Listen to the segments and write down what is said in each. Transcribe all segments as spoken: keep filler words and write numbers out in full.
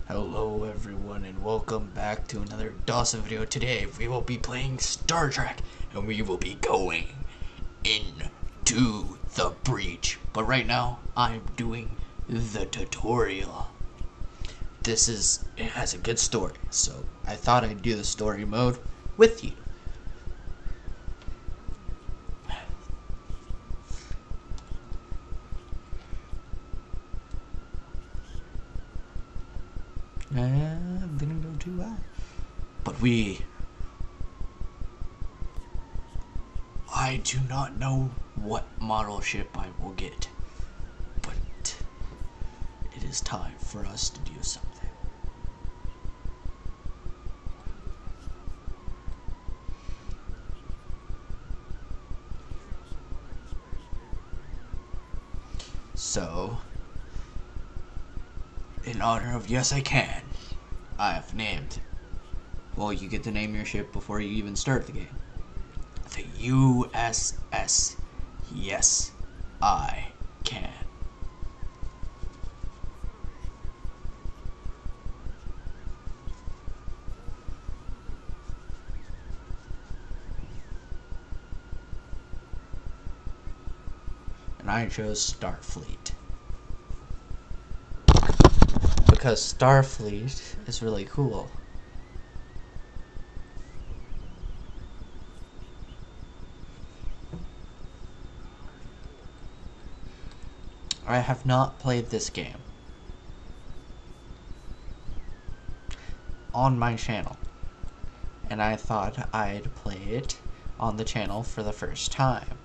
Hello everyone and welcome back to another Dawson video. Today we will be playing Star Trek and we will be going into the breach. But right now I'm doing the tutorial. This is, it has a good story, so I thought I'd do the story mode with you. Uh, didn't go too well. But we... I do not know what model ship I will get. But it is time for us to do something. So, in honor of Yes I Can, I have named, well, you get to name your ship before you even start the game, the U S S Yes I Can. And I chose Starfleet. Because Starfleet is really cool. I have not played this game on my channel, and I thought I'd play it on the channel for the first time.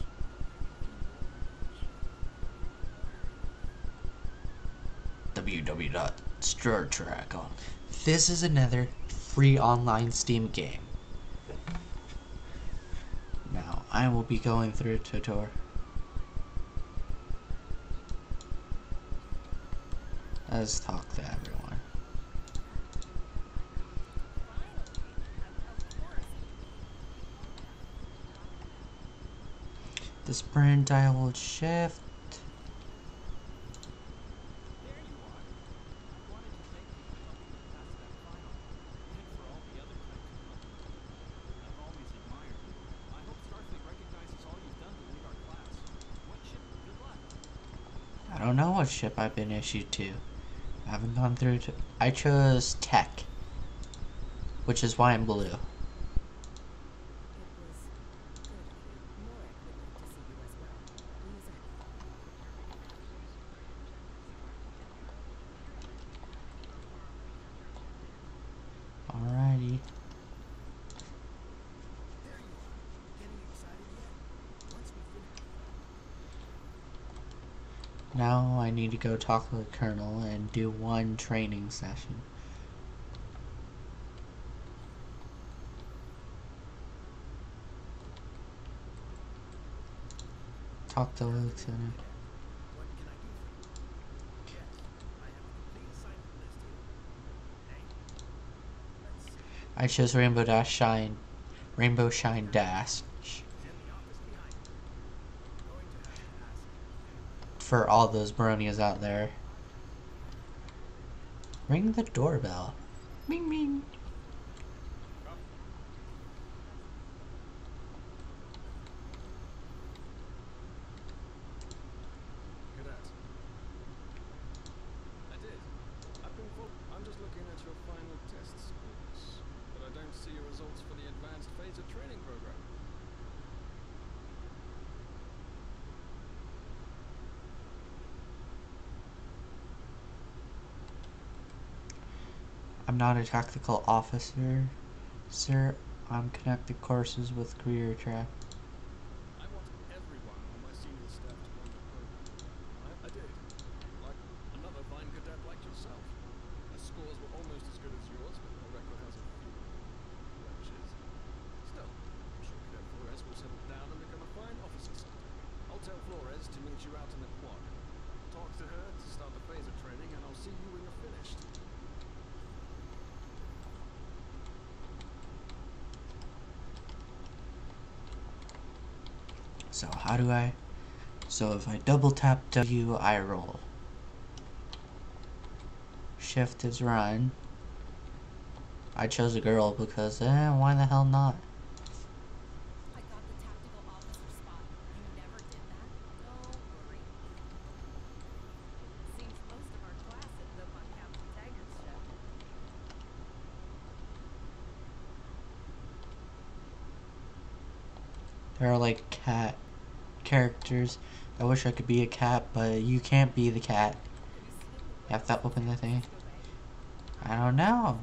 w w w dot star trek dot com. This is another free online Steam game. Now, I will be going through a tutorial. Let's talk to everyone. The sprint dial will shift. I don't know what ship I've been issued to. I haven't gone through to... I chose Tech, which is why I'm blue. Alrighty. Now I need to go talk to the colonel and do one training session. Talk to Lieutenant. I chose Rainbow Dash Shine. Rainbow Shine Dash. For all those bronies out there. Ring the doorbell. Ming ming. Cadet. I did. I've been I'm just looking at your final test scores, but I don't see your results for the advanced phaser training program. I'm not a tactical officer, sir. I'm connecting courses with career track. I want everyone on my senior staff to run the program. I, I did. Like another fine cadet like yourself. My scores were almost as good as yours, but my record has a few blemishes. Still, I'm sure Cadet Flores will settle down and become a fine officer someday. I'll tell Flores to meet you out in the quad. Talk to her to start the phaser training, and I'll see you when you're finished. So how do I? So if I double tap W, I roll. shift is run. I chose a girl because, eh, why the hell not? I got the tactical officer spot. You never did that? Don't worry. Seems most of our class ended up on Captain Taggart's ship. There are like cat characters. I wish I could be a cat, but you can't be the cat. Have you seen the You have to open the thing. Francisco Bay? I don't know.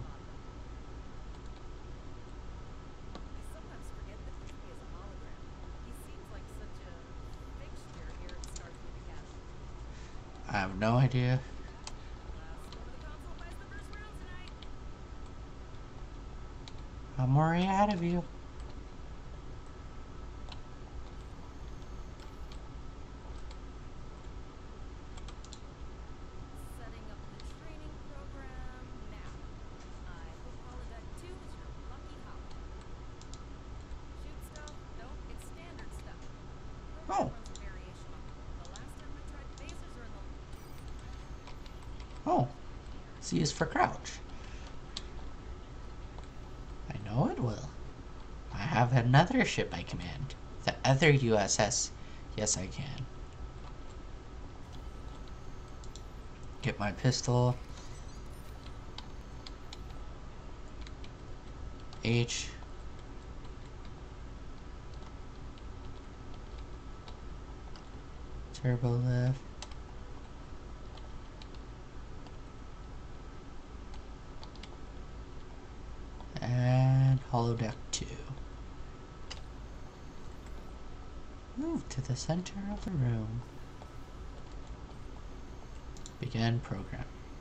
I sometimes forget that Whitby is a hologram. He seems like such a fixture here at Starfleet Academy. I have no idea. Last one of the console buys the first round tonight. I'm already ahead of you. Setting up the training program now. I hope holodeck two is your lucky holodeck. Shoot stuff? Nope, it's standard stuff. The Oh. program runs a variation on the last time I tried phasers are in the Oh. C is for crouch. I know it will. I have another ship I command. The other U S S. Yes, I can. Get my pistol. H. Turbo lift. And holodeck two. Move to the center of the room. Begin program.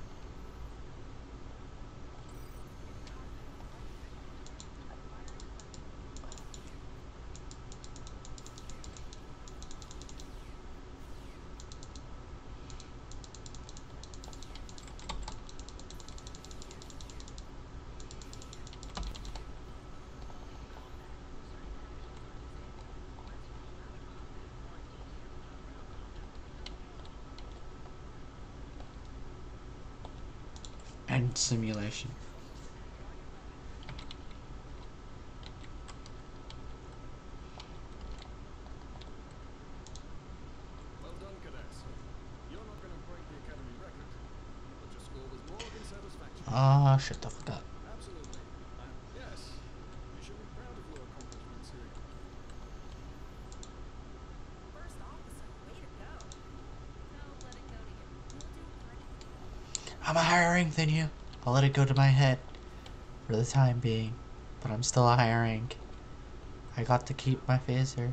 End simulation. Well done, cadets. You're not going to break the academy record, but your score was more than satisfactory. Ah, shut the fuck up. Absolutely. And yes, you should be proud of your accomplishments here. first officer. Way to go. Don't let it go to you. You'll do great. I'm a higher rank than you. I'll let it go to my head for the time being, but I'm still a higher rank. I got to keep my phaser.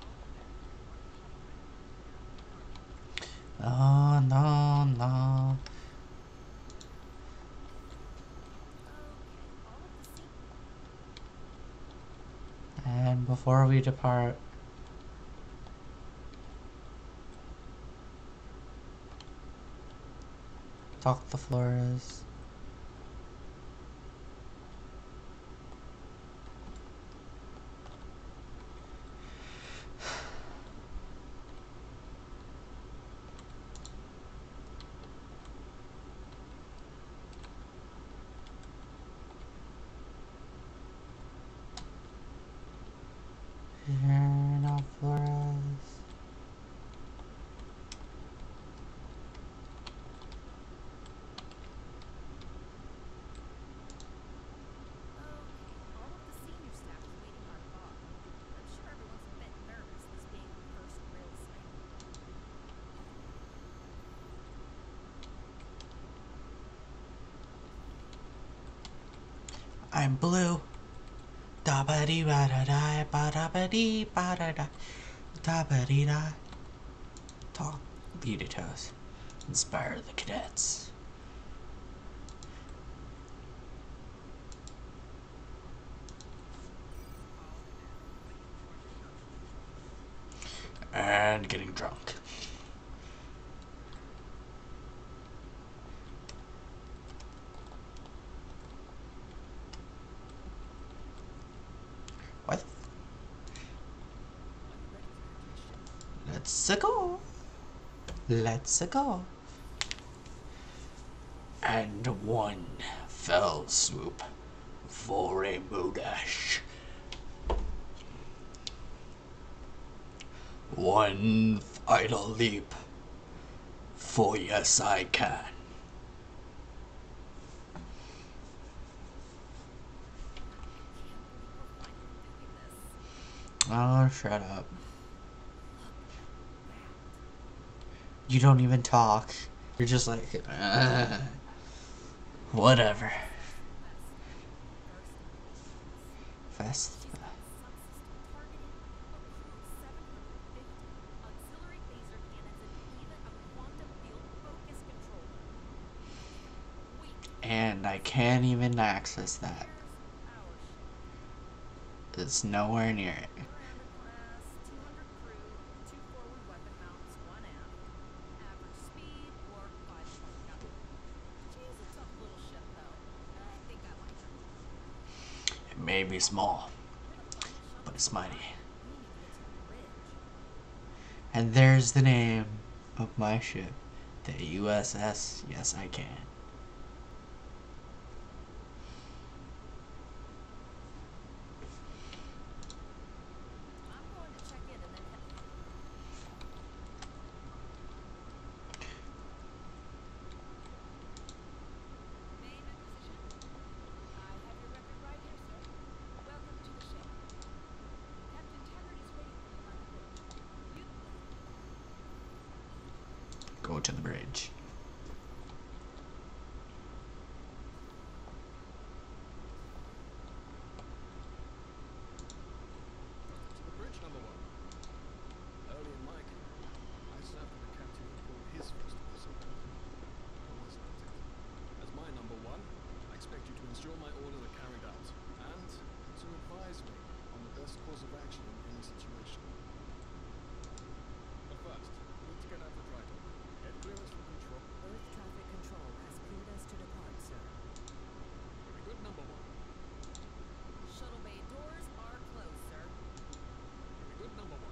No, no, no. Okay, all of the scene. And before we depart, talk to Flores. Here, no Flores. Okay, all of the senior staff is waiting by the bar. I'm sure everyone's a bit nervous, this being the first real sighting. I'm blue. Da ba dee ba da da ba da ba dee ba da da da ba dee da. Talk, lead it us. Inspire the cadets. And getting drunk. What? Let's go. Let's go. And one fell swoop for Rainbow Dash. One final leap for Yes I Can. Oh, shut up. You don't even talk. You're just like, uh, whatever. Fast. And I can't even access that. It's nowhere near it. It may be small, but it's mighty. And there's the name of my ship, the U S S Yes I Can. Go to the bridge. To the bridge, number one. Early in my career, I served with a captain who pulled his first vessel out. I was liked it. As my number one, I expect you to ensure my orders are carried out, and to advise me on the best course of action in any situation. But first, we need to get out the dry dock. Get clearance from control. Earth traffic control has cleared us to depart, sir. Very good, number one. Shuttle bay doors are closed, sir. Very good, number one.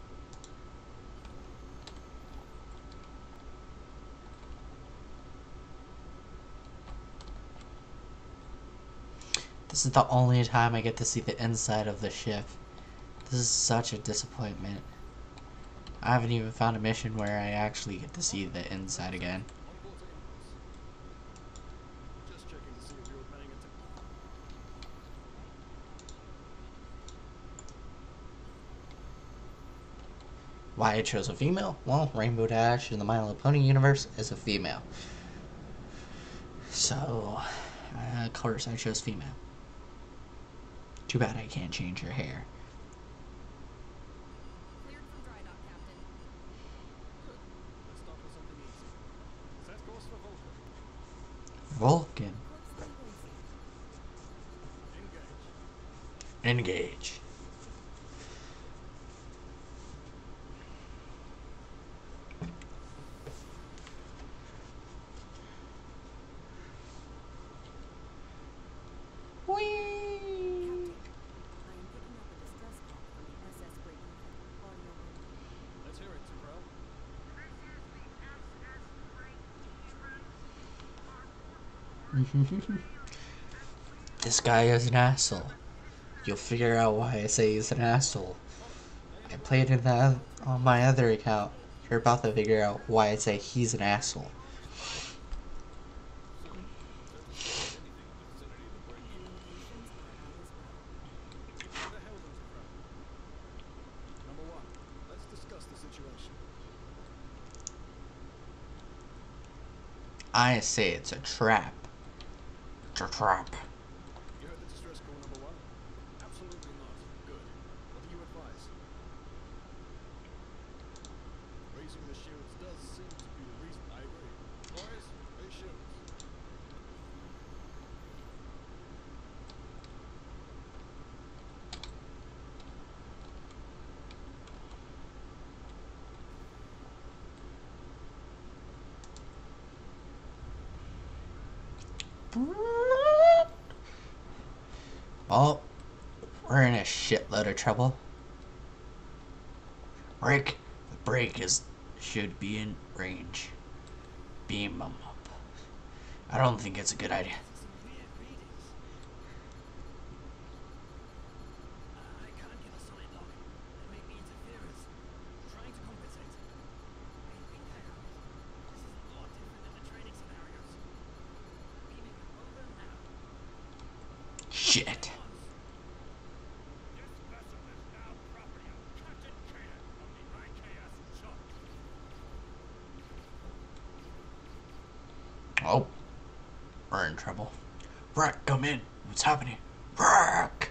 This is the only time I get to see the inside of the ship. This is such a disappointment. I haven't even found a mission where I actually get to see the inside again. On board to impulse. Just checking to see if you were paying attention. Why I chose a female? Well, Rainbow Dash in the My Little Pony universe is a female. So, uh, of course I chose female. Too bad I can't change her hair. Cleared from dry dock, Captain. Good. Let's start with something easy. Set course for Vulcan. Vulcan. Corpse Engage. Engage. Whee! I am picking up a distress call from the S S Breakeven. Audio only. Let's hear it, Tyrell. This guy is an asshole. You'll figure out why I say he's an asshole. I played in that on my other account. You're about to figure out why I say he's an asshole. Communications are out as well. Where the hell is Tyrell? Number one, let's discuss the situation. I say it's a trap. It's a trap. You heard the distress call, number one? Absolutely not. Good. What do you advise? Raising the shields does seem to be the reason. I agree. Boys, raise shields. Oh, we're in a shitload of trouble. Break. The break is should be in range. Beam them up. I don't think it's a good idea. Some weird readings. I can't get a solid lock. There may be interference. Trying to compensate. Maybe now. This is a lot different than the training scenarios. Beaming over now. Shit. This vessel is now property of Captain Kanan of the I K S Shock. Oh. We're in trouble. Brack, come in. What's happening? Brack!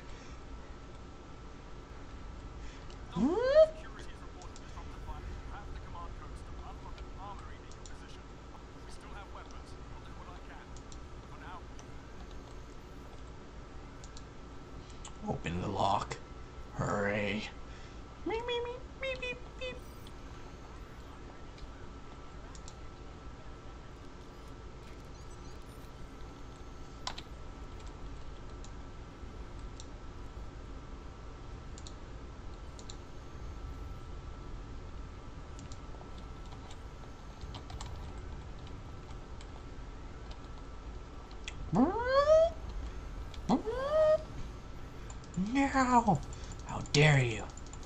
Security is reported from the fire. You have the command codes to unlock an armory near your position. We still have weapons. I'll do what I can. For now, Open the lock. Hooray. Meep, meep, meep, meep, meep, meep. No! How dare you?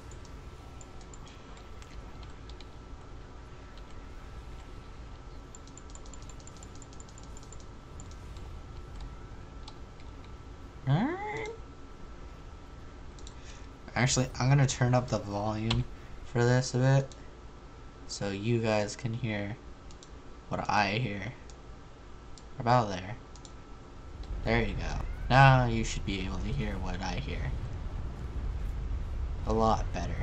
Actually, I'm gonna turn up the volume for this a bit so you guys can hear what I hear. About there. There you go. Now you should be able to hear what I hear. A lot better.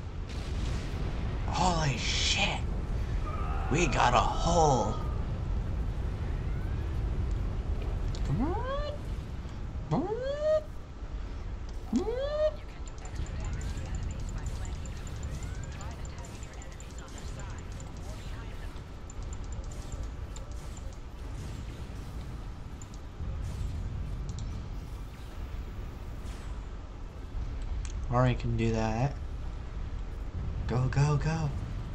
Holy shit! We got a hole! Come on! Come on! Come on! Or you can do that. Go, go, go.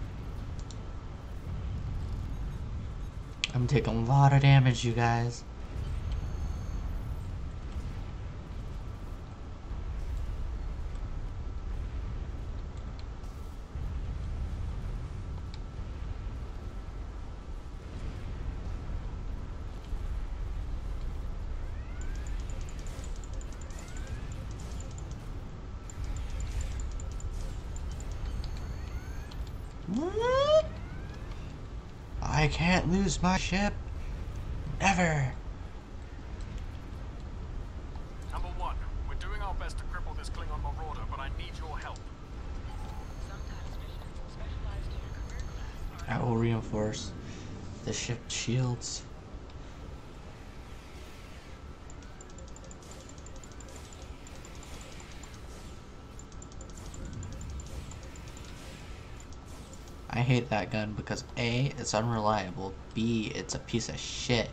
I'm taking a lot of damage, you guys. What? I can't lose my ship. Never. number one, we're doing our best to cripple this Klingon marauder, but I need your help. I will reinforce the ship shields. I hate that gun because A, it's unreliable, B, it's a piece of shit.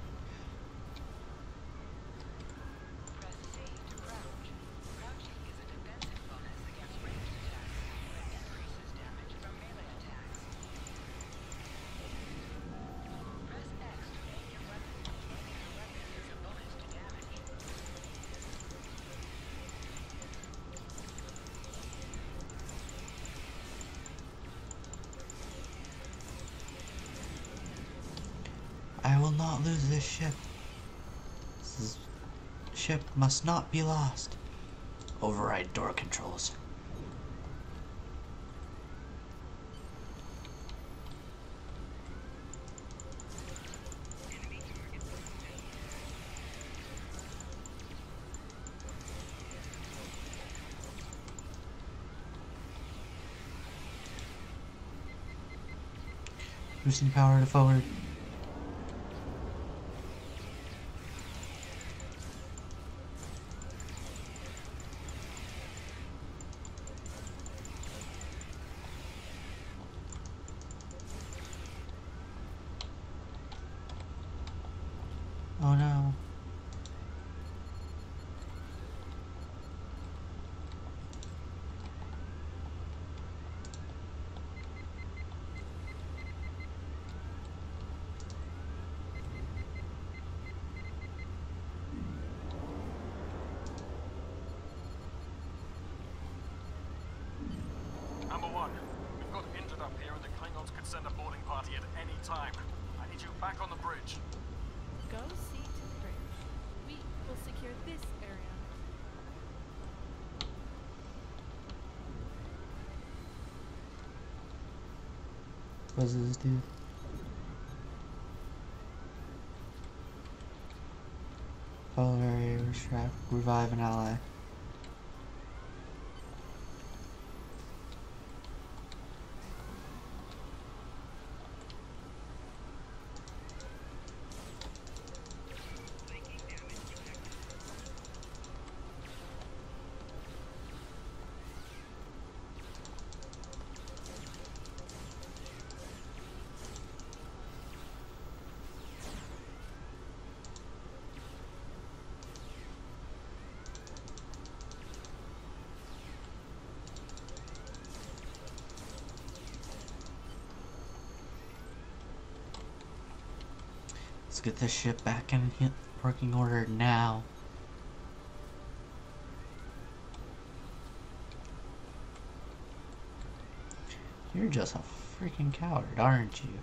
I will not lose this ship. This ship must not be lost. Override door controls. Boosting power to forward. Oh no. could send a boarding party at any time. I need you back on the bridge. Go see to the bridge. We will secure this area. What does this do? Follow area, retract, revive an ally. Let's get this ship back in working order now. You're just a freaking coward, aren't you?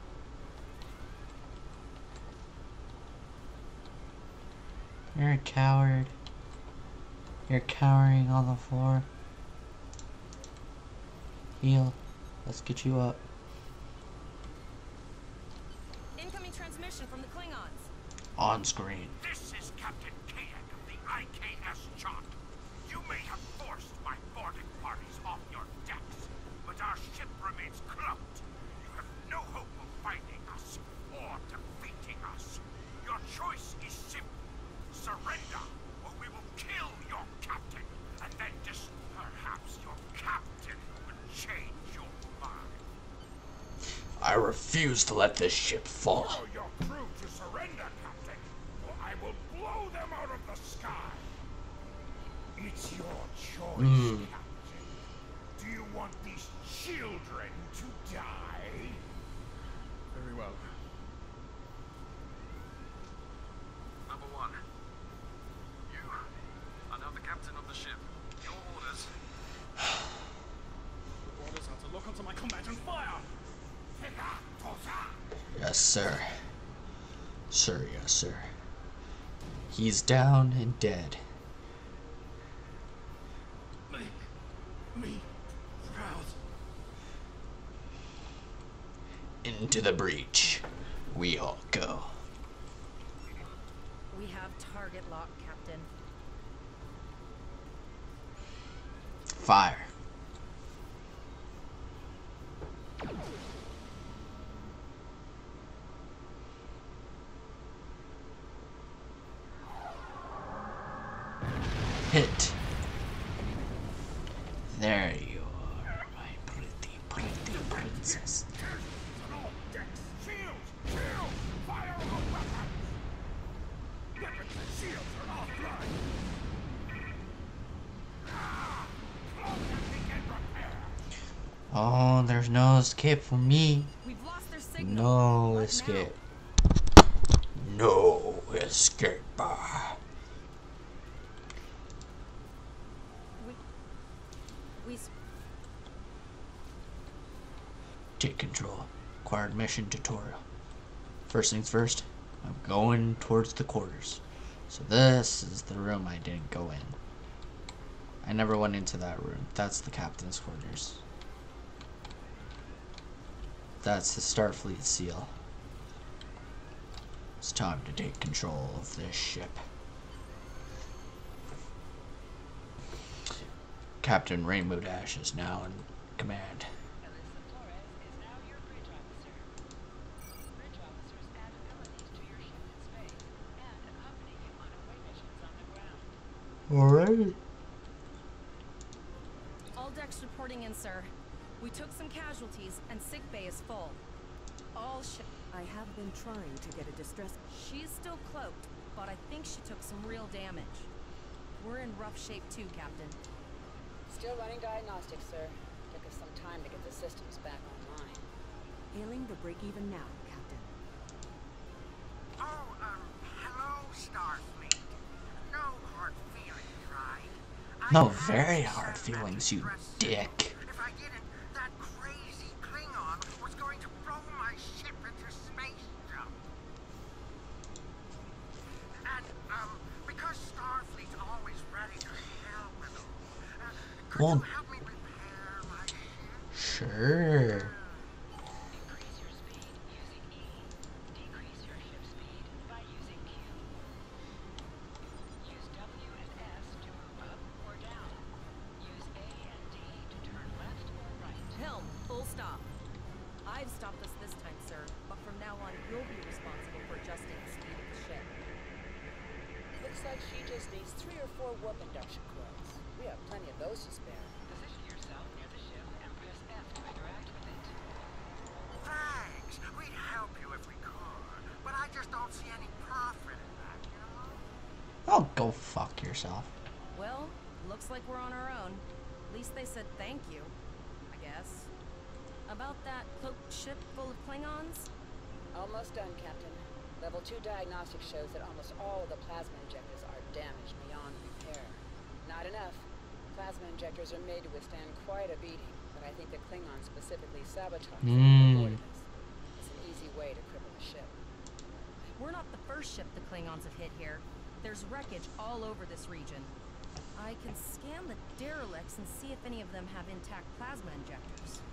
You're a coward. You're cowering on the floor. Heal. Let's get you up. Incoming transmission from the Klingons. On screen. This is Captain Kayak of the I K S Chant. You may have forced my boarding parties off your decks, but our ship remains cloaked. You have no hope of finding us or defeating us. Your choice is simple. Surrender, or we will kill your captain, and then just perhaps your captain will change your mind. I refuse to let this ship fall. Allow your crew to surrender, Captain, or I will blow them out of the sky. It's your choice, Mm. Captain. Do you want these children to die? Very well. Number one. You are now the captain of the ship. Your orders. Your orders are to lock onto my combat and fire! Yes, sir. Sir, yes, sir. He's down and dead. Make me proud. Into the breach we all go. We have target lock, Captain. Fire. Hit. There you are, my pretty, pretty princess. On all decks, shields, shield, fire on weapons! Weapons and shields are offline. Ah, cloak and begin repair. Oh, there's no escape for me. We've lost their signal. No What now? escape. No escape. We, we s- Take control. Acquired mission tutorial. First things first, I'm going towards the quarters. So this is the room I didn't go in. I never went into that room. That's the captain's quarters. That's the Starfleet seal. It's time to take control of this ship. Captain Rainbow Dash is now in command. Alyssa Flores is now your bridge officer. Bridge officers add abilities to your ship in space and accompany you on away missions on the ground. Alright. all decks reporting in, sir. We took some casualties, and sick bay is full. All ship. I have been trying to get a distress. She's still cloaked, but I think she took some real damage. We're in rough shape too, Captain. Still running diagnostics, sir. Took us some time to get the systems back online. Hailing the break-even now, Captain. Oh, um, hello, Starfleet. No hard feelings, right? I No, have very to hard send that feelings, you distress dick. signal. If I didn't, that crazy Klingon was going to blow Could Well, you help me repair my ship? sure. Increase your speed using E. Decrease your ship speed by using Q. Use W and S to move up or down. Use A and D to turn left or right. Helm, full stop. I've stopped us this time, sir, but from now on, you'll be responsible for adjusting the speed of the ship. Looks like she just needs three or four warp induction coils. We have plenty of those to spare. Position yourself near the ship and press F to interact with it. Thanks. We'd help you if we could, but I just don't see any profit in that, you know? Oh, go fuck yourself. Well, looks like we're on our own. At least they said thank you, I guess. About that cloaked ship full of Klingons? Almost done, Captain. Level two diagnostic shows that almost all of the plasma injectors are damaged beyond repair. Not enough. Plasma injectors are made to withstand quite a beating, but I think the Klingons specifically sabotaged them Mm. before this. It's an easy way to cripple the ship. We're not the first ship the Klingons have hit here. There's wreckage all over this region. I can scan the derelicts and see if any of them have intact plasma injectors.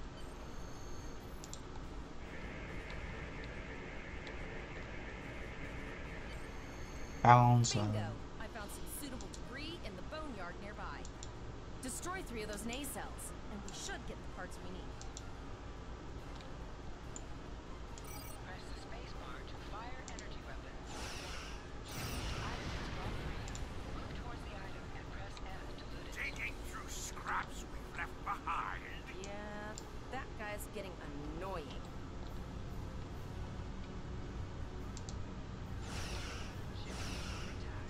Bounce. Bingo! uh, I found some suitable debris in the boneyard nearby. Destroy three of those nacelles, and we should get the parts we need. Press the space bar to fire energy weapons. Item is brought free. Move towards the item and press F to loot it. Digging through scraps we've left behind. Yeah, that guy's getting annoying. Ship under attack.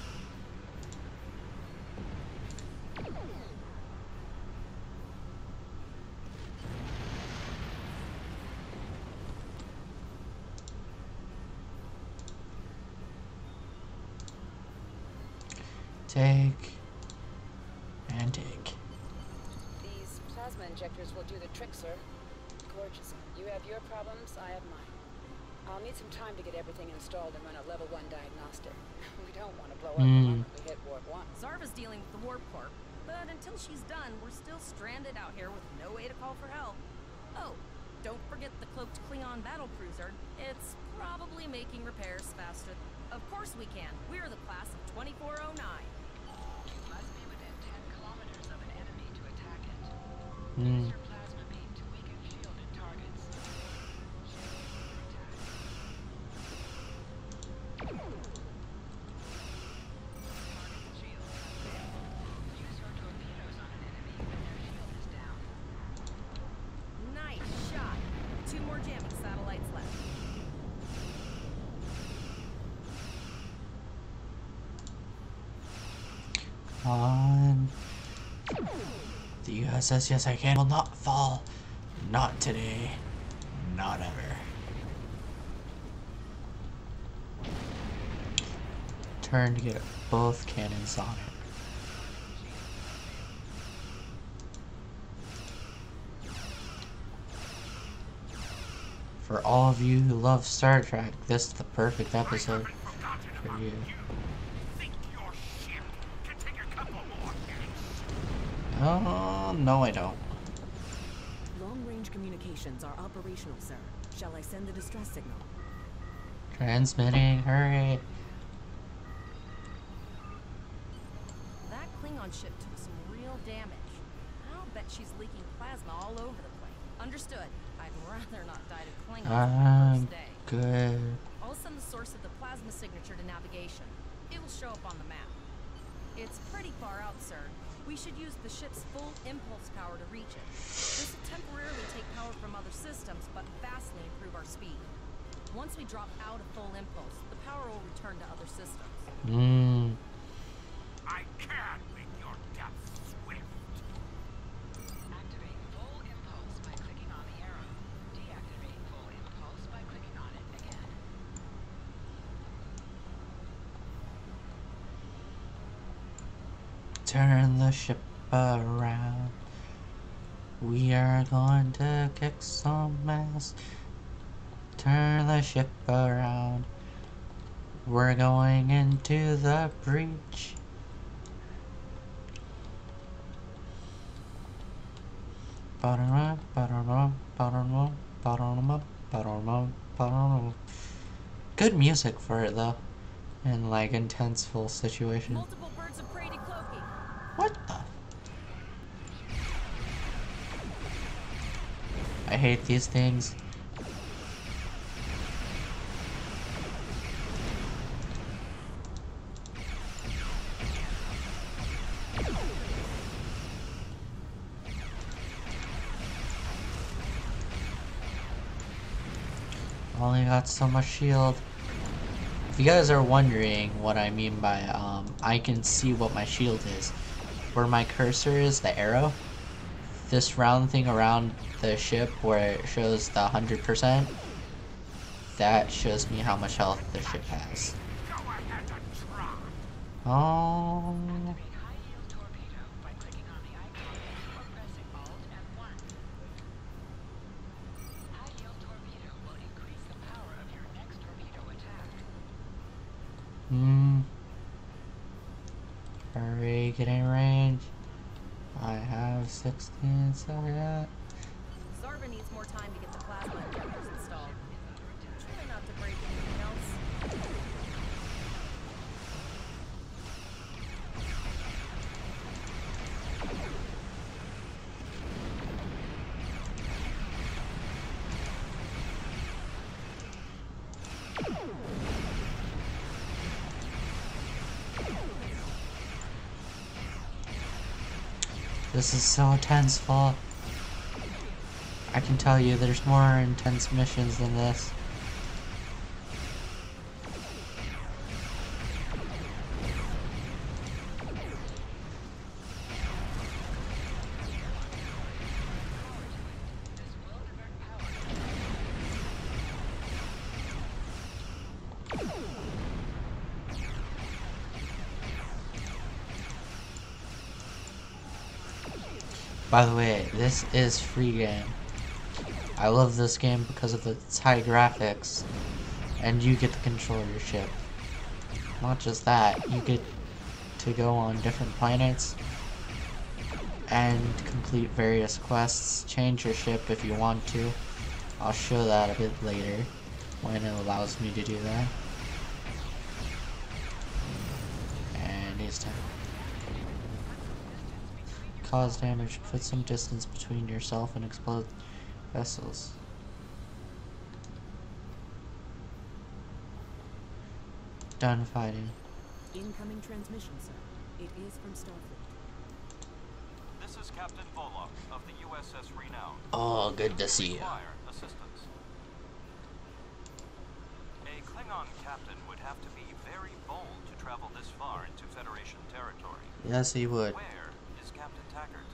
Take and take. These plasma injectors will do the trick, sir. Gorgeous. You have your problems, I have mine. I'll need some time to get everything installed and run a level one diagnostic. We don't want to blow up the Hmm. moment we hit warp one. Zarva's dealing with the warp core, but until she's done, we're still stranded out here with no way to call for help. Oh, don't forget the cloaked Klingon battle cruiser. It's probably making repairs faster. Of course we can. We're the class of twenty-four oh nine. You must be within ten kilometers of an enemy to attack it. Hmm. Use your plasma beam to weaken shielded targets. Ship under attack. Target shield has failed. Use your torpedoes on an enemy when their shield is down. Nice shot. Two more jamming satellites left. On. The U S S Yes I Can will not fall. Not today. Not ever. Turn to get both cannons on it. For all of you who love Star Trek, this is the perfect episode I haven't forgotten for about you. Think your ship can take a couple more hits? Oh, no I don't. Long-range communications are operational, sir. Shall I send the distress signal? Transmitting, hurry. That Klingon ship took some real damage. I'll bet she's leaking plasma all over the place. Understood. I'd rather not die to Klingons on the I'm first day. good. I'll send the source of the plasma signature to navigation. It will show up on the map. It's pretty far out, sir. We should use the ship's full impulse power to reach it. This will temporarily take power from other systems, but vastly improve our speed. Once we drop out of full impulse, the power will return to other systems. Mmm. I can make your death swift. Activate full impulse by clicking on the arrow. Deactivate full impulse by clicking on it again. Turn the ship around. We are going to kick some ass. Turn the ship around. We're going into the breach. Good music for it though, in like intense full situation. Multiple birds of prey decloaking. What the? I hate these things. Only got so much shield. If you guys are wondering what I mean by um, I can see what my shield is, where my cursor is, the arrow, this round thing around the ship where it shows the one hundred percent, that shows me how much health the ship has. Go ahead and try. Oh, Activate high-yield torpedo by clicking on the icon or pressing Alt and one. High-yield torpedo will increase the power of your next torpedo attack. hmm. Hurry, get in range. I have sixteen, so yeah. Zarva needs more time to get the plasma injectors installed. Try not to break anything else. This is so tenseful. I can tell you there's more intense missions than this. This will divert power. By the way, this is free game. I love this game because of its high graphics, and you get to control your ship. Not just that, you get to go on different planets and complete various quests, change your ship if you want to. I'll show that a bit later when it allows me to do that. And he's down. Cause damage, put some distance between yourself and explode vessels. Done fighting. Incoming transmission, sir. It is from Starfleet. This is Captain Volok of the U S S Renown. Oh, good to see you. Require assistance. A Klingon captain would have to be very bold to travel this far into Federation territory. Yes, he would. Where is Captain Taggart?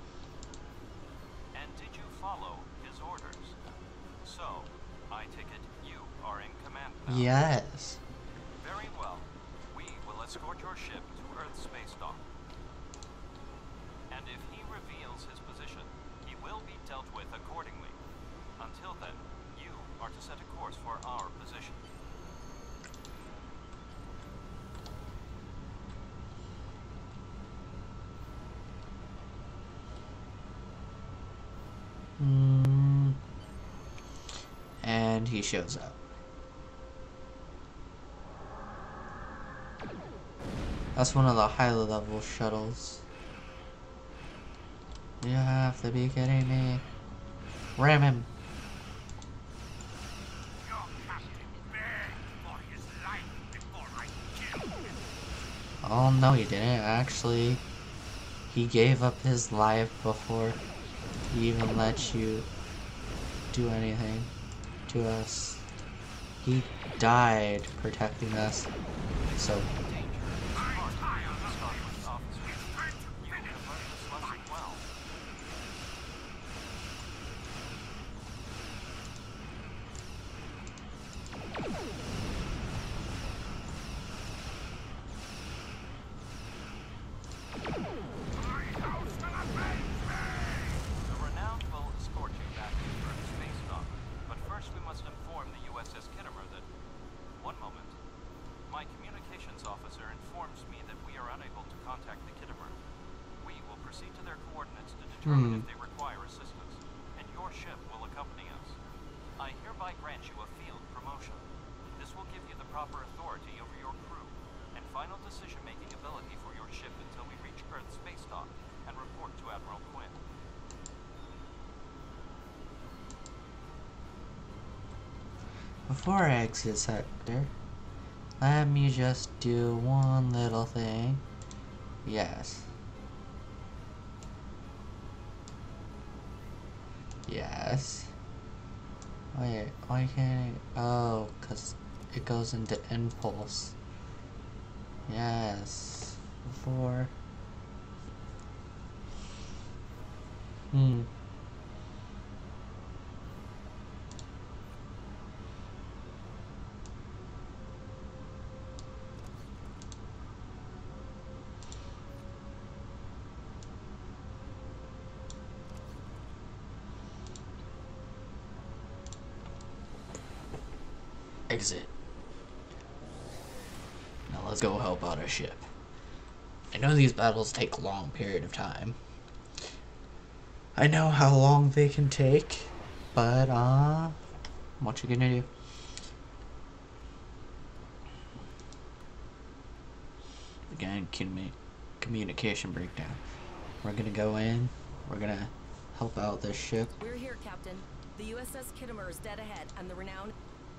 And did you follow his orders? So, I take it you are in command now. Yes. Very well. We will escort your ship to Earth Space Dock. And if he reveals his position, he will be dealt with accordingly. Until then, you are to set a course for our position. Mm. And he shows up. That's one of the high level shuttles. You have to be kidding me. Ram him. Your captain begged for his life before I killed him. Oh no, he didn't. Actually, he gave up his life before he even let you do anything to us. He died protecting us. So, Starfleet officer, you have learned this lesson well. The Renowned will escort you back to Earth Space Dock, but first we must inform the U S S Kittimer that... One moment. My communications officer informs me that we are unable to contact the Kittimer. We will proceed to their coordinates to determine Hmm. if they require require assistance, and your ship will accompany us. I hereby grant you a field promotion. This will give you the proper authority over your crew, and final decision-making ability for your ship until we reach Earth space dock and report to Admiral Quinn. Before I exit sector, let me just do one little thing. Yes. Yes. Wait, why can't I? Oh, because it goes into impulse. Yes. Before. Hmm. Exit. Now let's go help out our ship. I know these battles take a long period of time. I know how long they can take, but uh, what you gonna do? Again, commu communication breakdown. We're gonna go in. We're gonna help out this ship. We're here, Captain. The U S S Kittimer is dead ahead, and the renowned...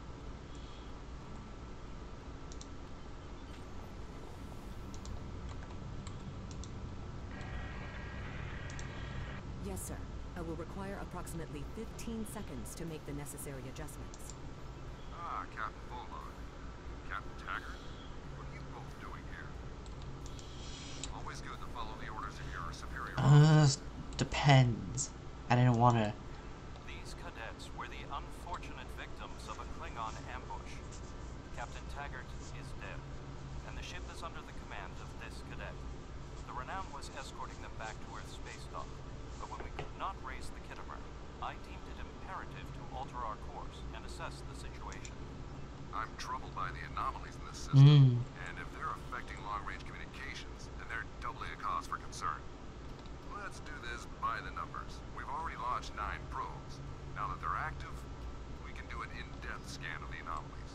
Yes, sir. I will require approximately fifteen seconds to make the necessary adjustments. Ah, Captain Bulldog. Captain Taggart? What are you both doing here? Always good to follow the orders of your superior. Uh, depends. I didn't want to. These cadets were the unfortunate victims of a Klingon ambush. Captain Taggart is dead, and the ship is under the command of this cadet. The Renown was escorting them back to Earth space dock, but when we could not raise the Kittimer, I deemed it imperative to alter our course and assess the situation. I'm troubled by the anomalies in this system, Mm. and if they're affecting long-range communications, then they're doubly a cause for concern. Let's do this by the numbers. We've already launched nine probes. Now that they're active, we can do an in-depth scan of the anomalies.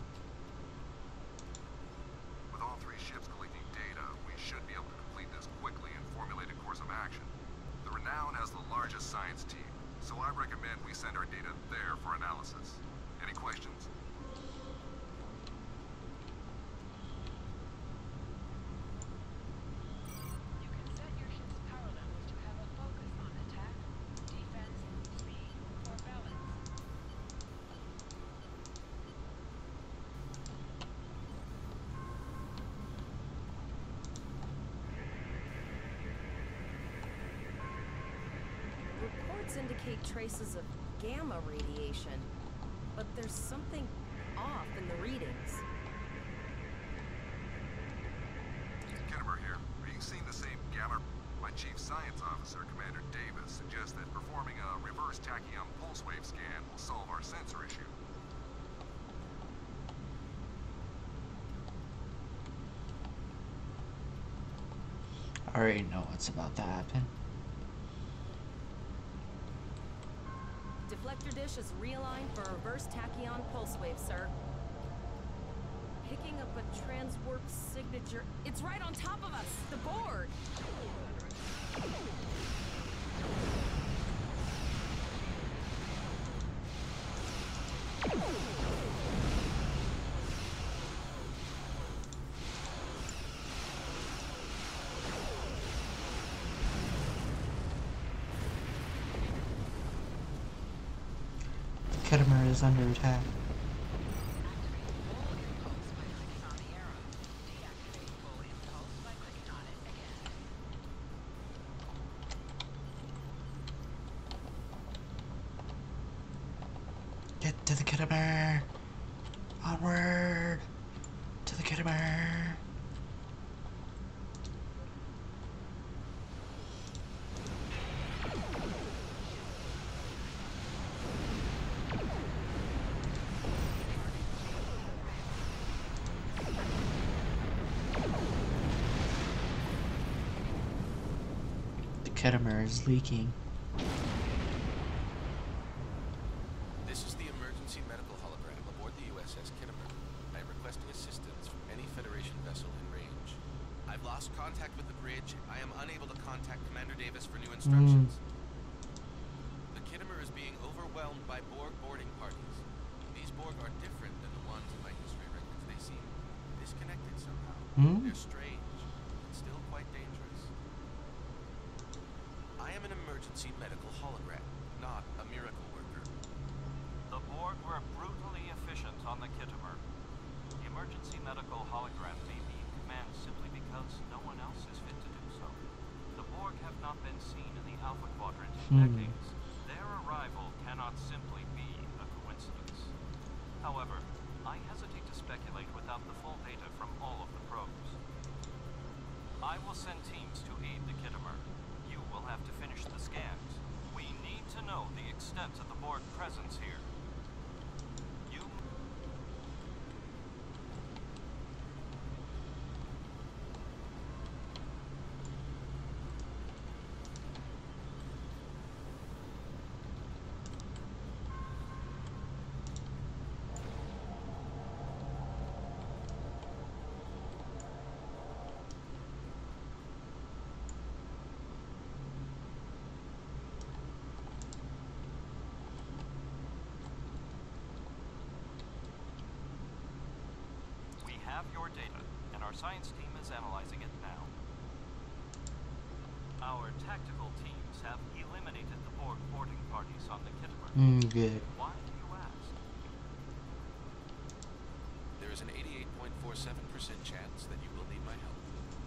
With all three ships collecting data, we should be able to complete this quickly and formulate a course of action. The Renown has the largest science team, so I recommend we send our data there for analysis. Any questions? You can set your ship's power levels to have a focus on attack, defense, speed, or balance. Reports indicate traces of gamma radiation, but there's something off in the readings. Kittimer here. Are you seeing the same gamma? My chief science officer, Commander Davis, suggests that performing a reverse tachyon pulse wave scan will solve our sensor issue. I already know what's about to happen. Deflector dish is realigned for reverse tachyon pulse wave, sir. Picking up a transwarp signature. It's right on top of us! The board! The Kittimer is under attack. Get to the Kittimer! Onward! To the Kittimer! The Kittimer is leaking. lost contact with the bridge. I am unable to contact Commander Davis for new instructions. The Kittimer is being overwhelmed by Borg boarding parties. These Borg are different than the ones in my history records. They seem disconnected somehow. Hmm? They're strange, but still quite dangerous. I am an emergency medical hologram, not a miracle worker. The Borg were brutally efficient on the Kittimer. The emergency medical hologram may be in command simply because no one else is fit to do so. The Borg have not been seen in the Alpha Quadrant in Hmm. decades. Their arrival cannot simply be a coincidence. However, I hesitate to speculate without the full data from all of the probes. I will send teams to aid the Kittimer. You will have to finish the scans. We need to know the extent of the Borg presence here. You We have your data, and our science team is analyzing it now. Our tactical teams have eliminated the Borg boarding parties on the Kittimer. Mm, good. Why do you ask? There is an eighty-eight point four seven percent chance that you will need my help.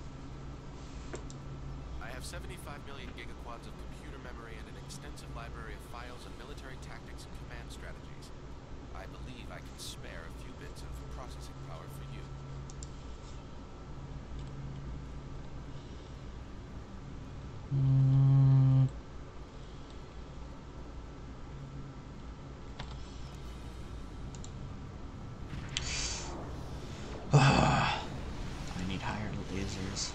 I have seventy-five million gigaquads of computer memory and an extensive library of files and military tactics and command strategies. I believe I can spare a few bits of processing power for you. Mm. I need higher lasers.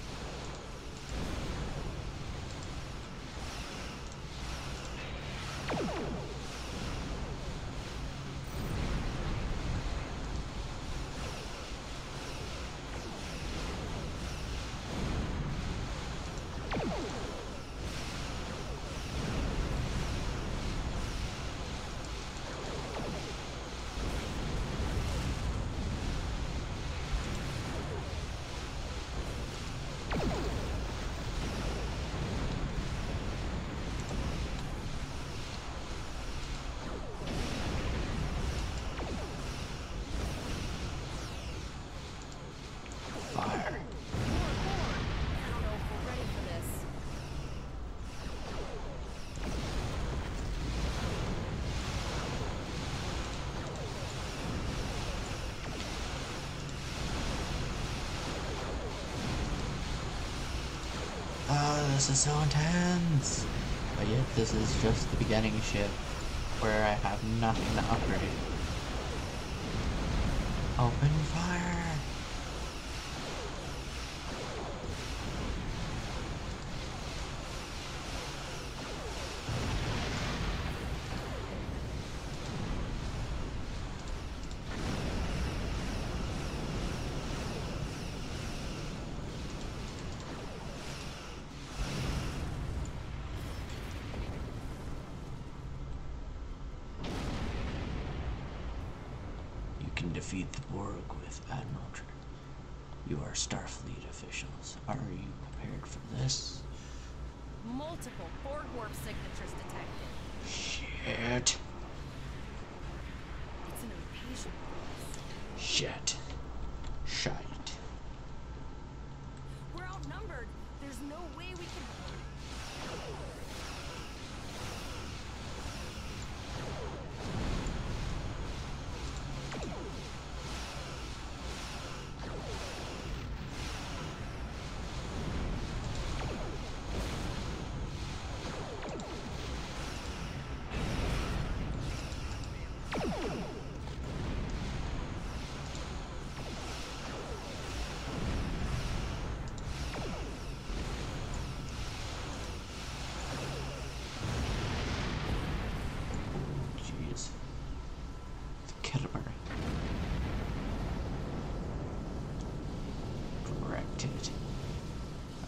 Fire. I don't know if we're ready for this. Oh, this is so intense. But yet, this is just the beginning ship where I have nothing to upgrade. Open fire. You can defeat the Borg with Admiral Trigger. You are Starfleet officials. Are you prepared for this? Multiple Borg warp signatures detected. Shit. It's an impatient force. Shit. Shite. We're outnumbered. There's no way we can.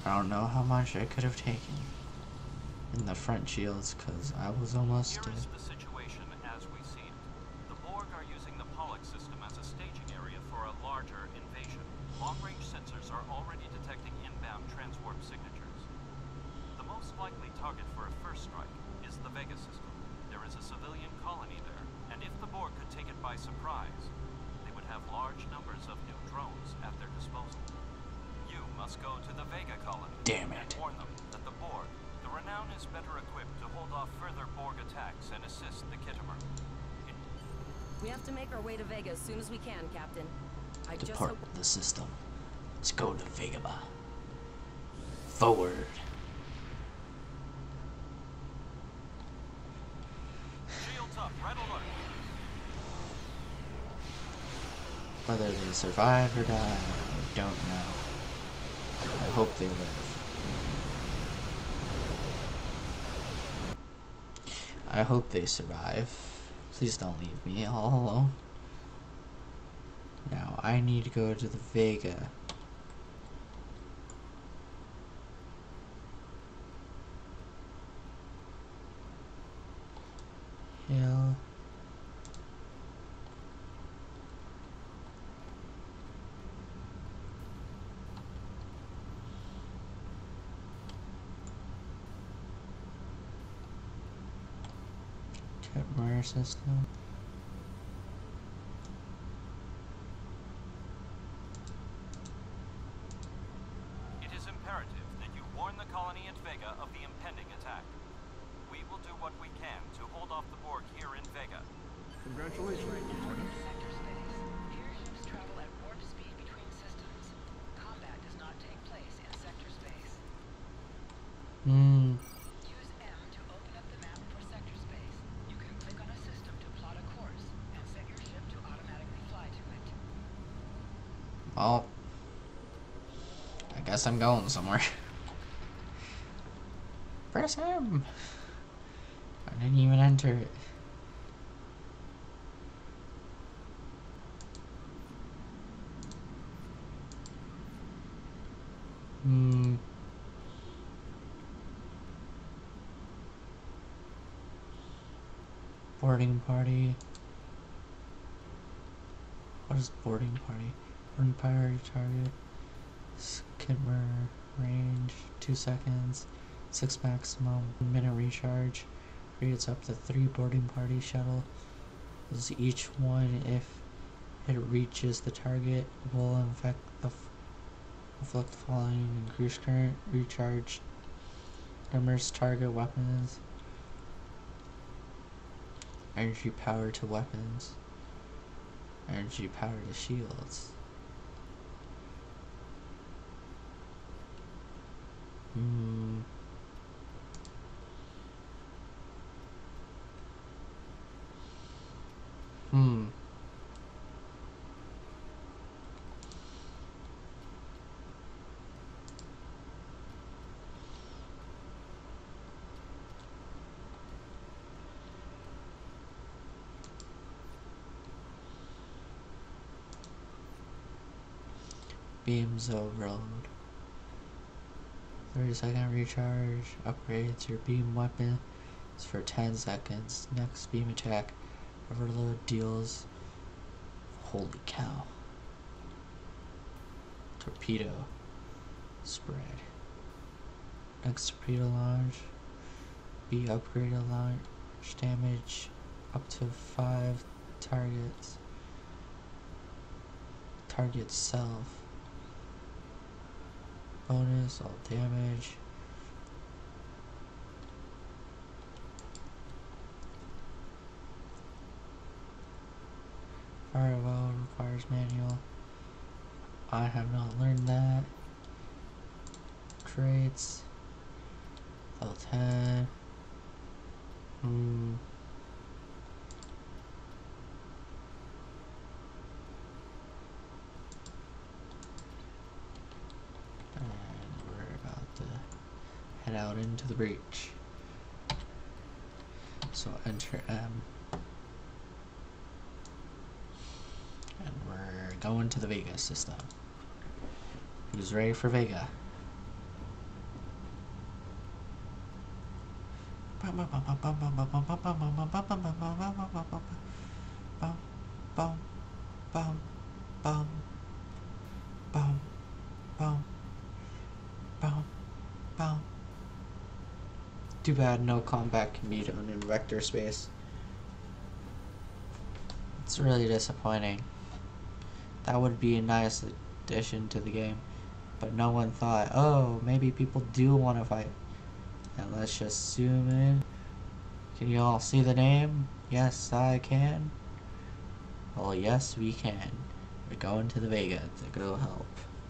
I don't know how much I could have taken in the front shields because I was almost Here dead. is the situation as we see it. The Borg are using the Pollux system as a staging area for a larger invasion. Long-range sensors are already detecting inbound transwarp signatures. The most likely target for a first strike is the Vega system. There is a civilian colony there, and if the Borg could take it by surprise, they would have large numbers of new drones at their disposal. You must go to the Vega colony Damn and it. warn them that the Borg, the Renown, is better equipped to hold off further Borg attacks and assist the Kittimer. It We have to make our way to Vega as soon as we can, Captain. I just Depart hope the system. Let's go to Vegaba. Forward. Shields up, red alert. Whether they survive or die, I don't know. I hope they live. I hope they survive. Please don't leave me all alone. Now, I need to go to the Vega. Hill. Kittimer system. It is imperative that you warn the colony at Vega of the impending attack. We will do what we can to hold off the Borg here in Vega. Congratulations, Lieutenant. Sector space. Here ships travel at warp speed between systems. Combat does not take place in sector space. Hmm. Use M to open up the map for sector space. You can click on a system to plot a course and set your ship to automatically fly to it. Well, I guess I'm going somewhere. Press M. I didn't even enter it. Hmm. Boarding party. What is boarding party? Boarding party target. Skipper range two seconds. Six maximum minute recharge. Creates up to three boarding party shuttle. Each one, if it reaches the target, will infect the f inflict the following increased current, recharge, immerse target weapons, energy power to weapons, energy power to shields. Hmm. Hmm. Beams overload. thirty second recharge. Upgrades your beam weapon for ten seconds. Next beam attack. Overload deals. Holy cow. Torpedo spread. Next torpedo launch. B upgraded launch damage up to five targets. Target self. Bonus all damage. Firewall requires manual. I have not learned that. Traits. Level ten. Hmm. And we're about to head out into the breach. So enter M. And we're going to the Vega system. Who's ready for Vega? Too bad no combat can be done in vector space. It's really disappointing. That would be a nice addition to the game. But no one thought, oh, maybe people do want to fight. And let's just zoom in. Can you all see the name? Yes, I can. Well, yes, we can. We're going to the Vega to go help.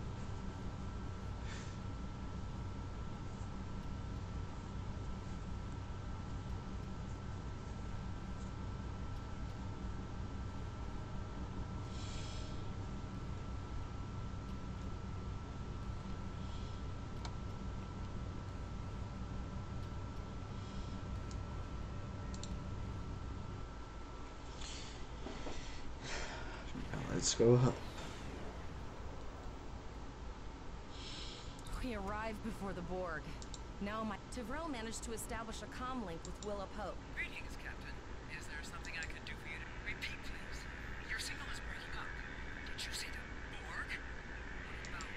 Let's go help. We arrived before the Borg. Now my Tivril managed to establish a comm link with Willa Pope. Greetings, Captain. Is there something I can do for you to repeat, please? Your signal is breaking up. Did you say the Borg? What about?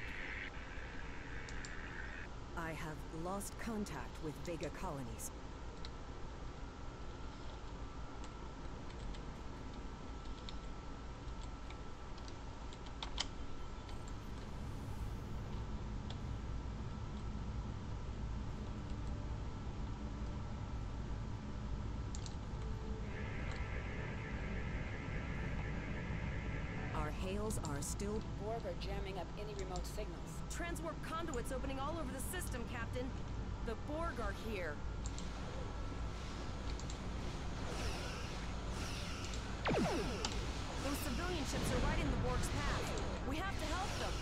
I have lost contact with Vega colonies. Hails are still. Borg are jamming up any remote signals. Transwarp conduits opening all over the system, Captain. The Borg are here. Those civilian ships are right in the Borg's path. We have to help them.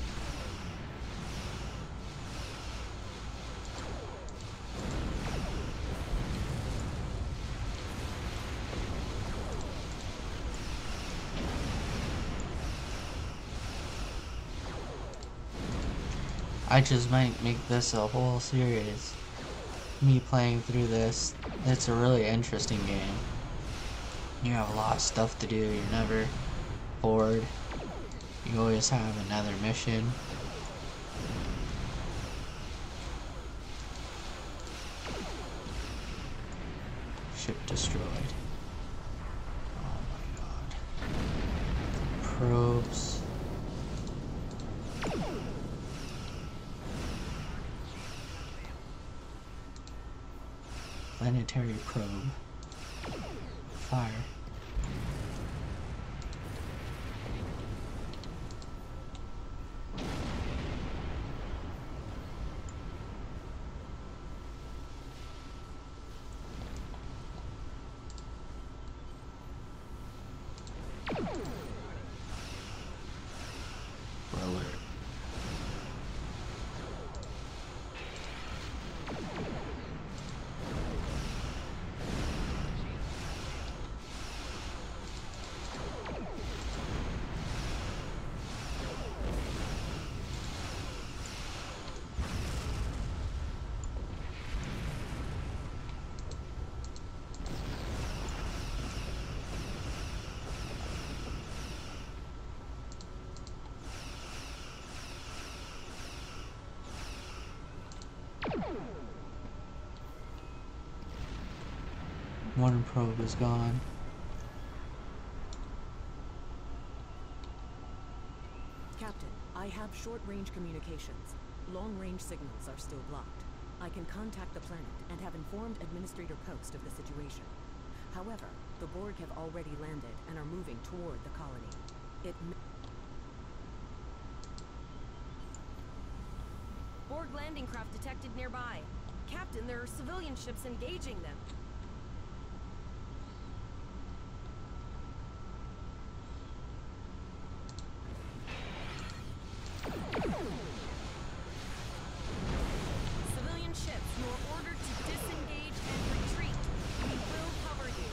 I just might make this a whole series. Me playing through this. It's a really interesting game. You have a lot of stuff to do. You're never bored. You always have another mission. Ship destroyed. Oh my god. Probes. Planetary probe. Fire. Roller. One probe is gone. Captain, I have short-range communications. Long-range signals are still blocked. I can contact the planet and have informed Administrator Post of the situation. However, the Borg have already landed and are moving toward the colony. It may Borg landing craft detected nearby. Captain, there are civilian ships engaging them. Civilian ships, you are ordered to disengage and retreat. We will cover you.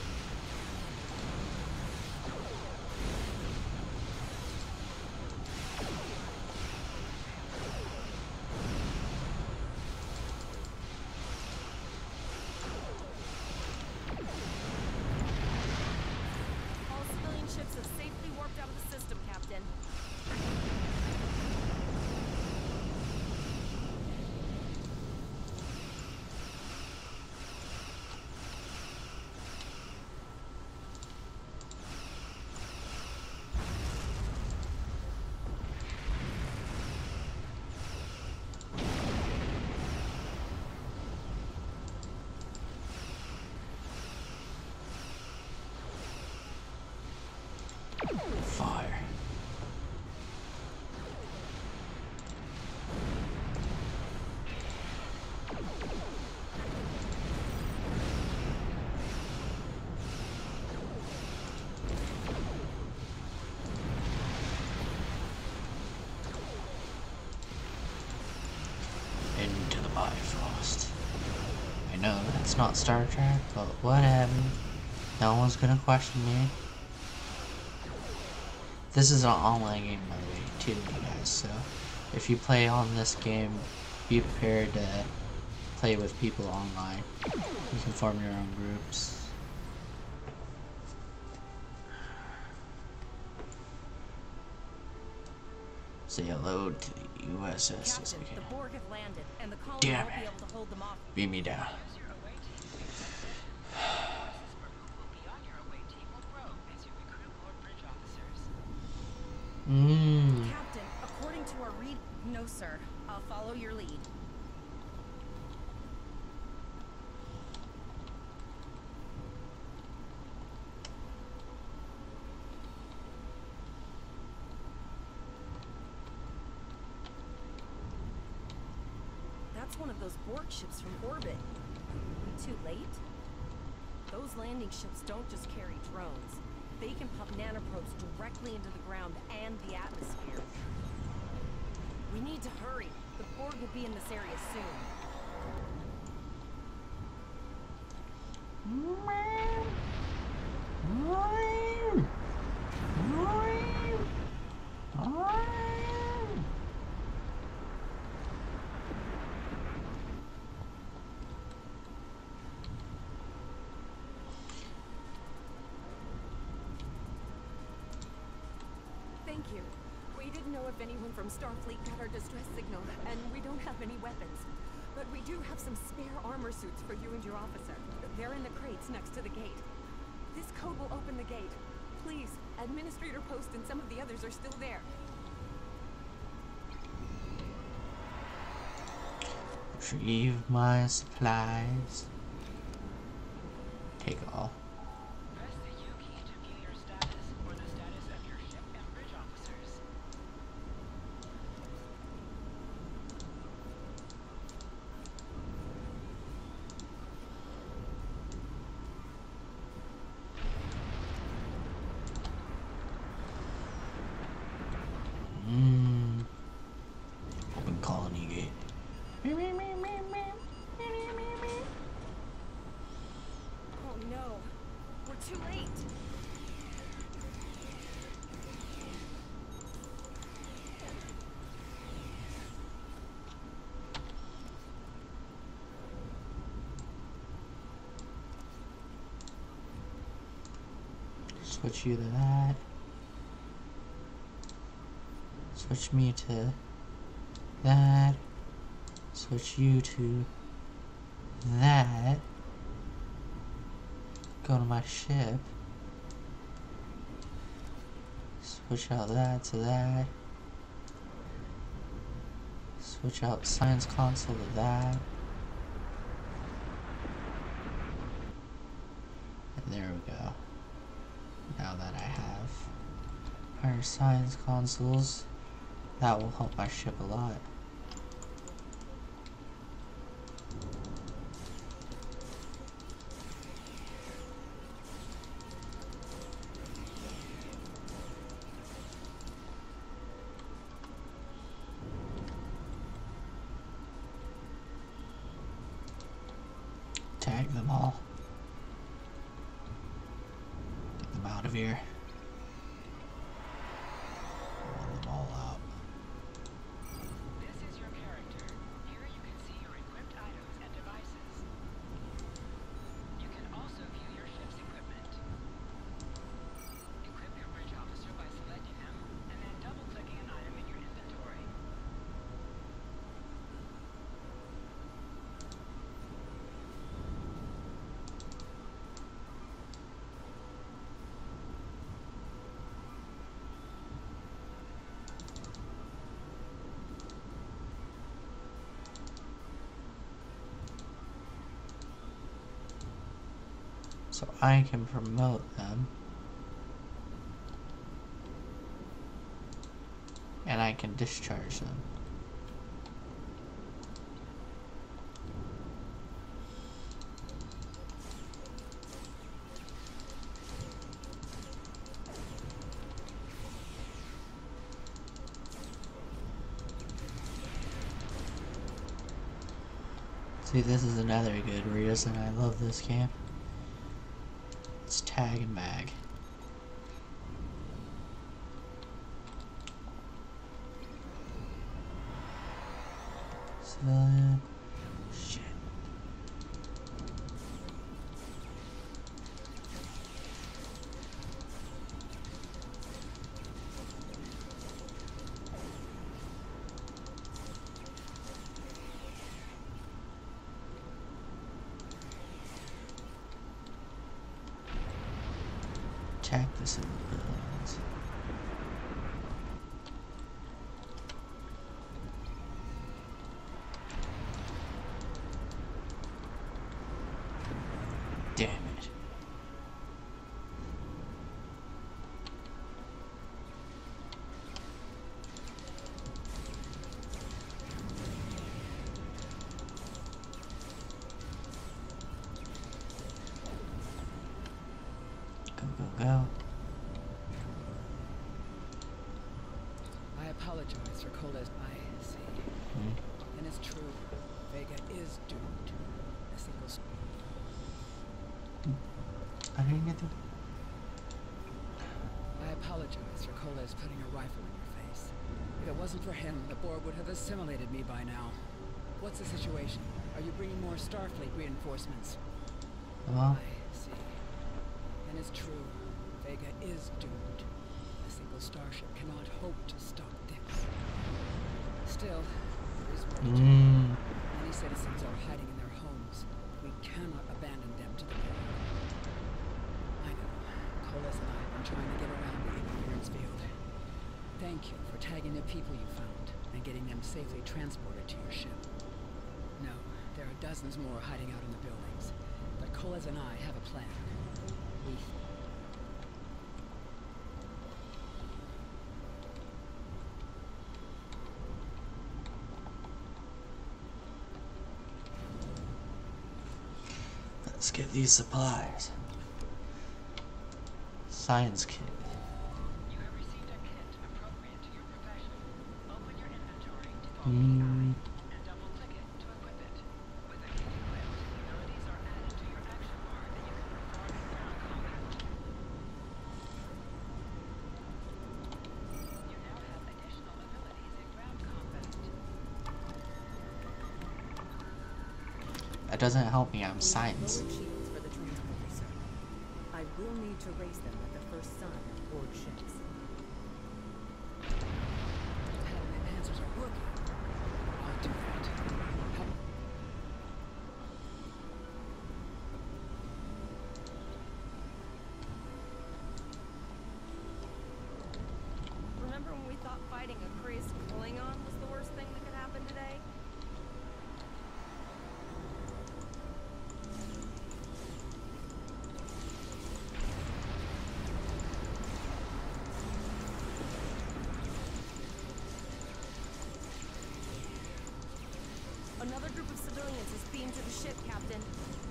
Bifrost. I know that's not Star Trek, but whatever. No one's gonna question me. This is an online game, by the way, too, you guys, so if you play on this game, be prepared to play with people online. You can form your own groups. Say hello to the U S S. Captain, Okay. the Borg have landed, and the colony Damn won't be it. able to hold them off. Beat me down. Use your away team. Forces for who will be on your away team will grow as you recruit more bridge officers. Mmm. Captain, according to our read... No, sir. I'll follow your lead. That's one of those Borg ships from orbit. We too late? Those landing ships don't just carry drones. They can pump nanoprobes directly into the ground and the atmosphere. We need to hurry. The Borg will be in this area soon. Thank you. We didn't know if anyone from Starfleet got our distress signal, and we don't have any weapons. But we do have some spare armor suits for you and your officer. They're in the crates next to the gate. This code will open the gate. Please, Administrator Post and some of the others are still there. Retrieve my supplies. Take all. Press the U key to view your status or the status of your ship and bridge officers. Mmm. Open colony gate. Oh no. We're too late. Switch you to that. Switch me to that. Switch you to that. Go to my ship. Switch out that to that. Switch out science console to that. And there we go. Now that I have higher science consoles, that will help my ship a lot. Tag them all. Get them out of here. Roll them all out. This is your character. Here you can see your equipped items and devices. You can also view your ship's equipment. Equip your bridge officer by selecting him and then double-clicking an item in your inventory. So I can promote them. And I can discharge them. See, this is another good reason I love this game. It's tag and mag. Civilian. Shit. Attack the civilians. Damn it. Go, go, go. I apologize for Cole's. I see. Hmm. And it's true. Vega is doomed. A single. s- I didn't get the. I apologize for Coles putting a rifle in your face. If it wasn't for him, the Borg would have assimilated me by now. What's the situation? Are you bringing more Starfleet reinforcements? Well, I see. And it's true. Vega is doomed. A single starship cannot hope to stop this. Still, there is more to do. mm, Many citizens are hiding in their homes. We cannot abandon them to the Borg. I know. Colas and I have been trying to get around the interference field. Thank you for tagging the people you found and getting them safely transported to your ship. No, there are dozens more hiding out in the buildings. But Colas and I have a plan. We... let's get these supplies. Science kit. You have received a kit appropriate to your profession. Open your inventory to go Mm. and double-click it to equip it. With the kit equipped, abilities are added to your action bar that you can perform in ground combat. You now have additional abilities in ground combat. That doesn't help me. I'm science. Lowered shields for the transporter, sir. I will need to raise them at the first sign of Borg ships. Pattern enhancers are working. I'll do that. How... Remember when we thought fighting a crazed Klingon was the worst thing that could happen today? Another group of civilians is beamed to the ship, Captain.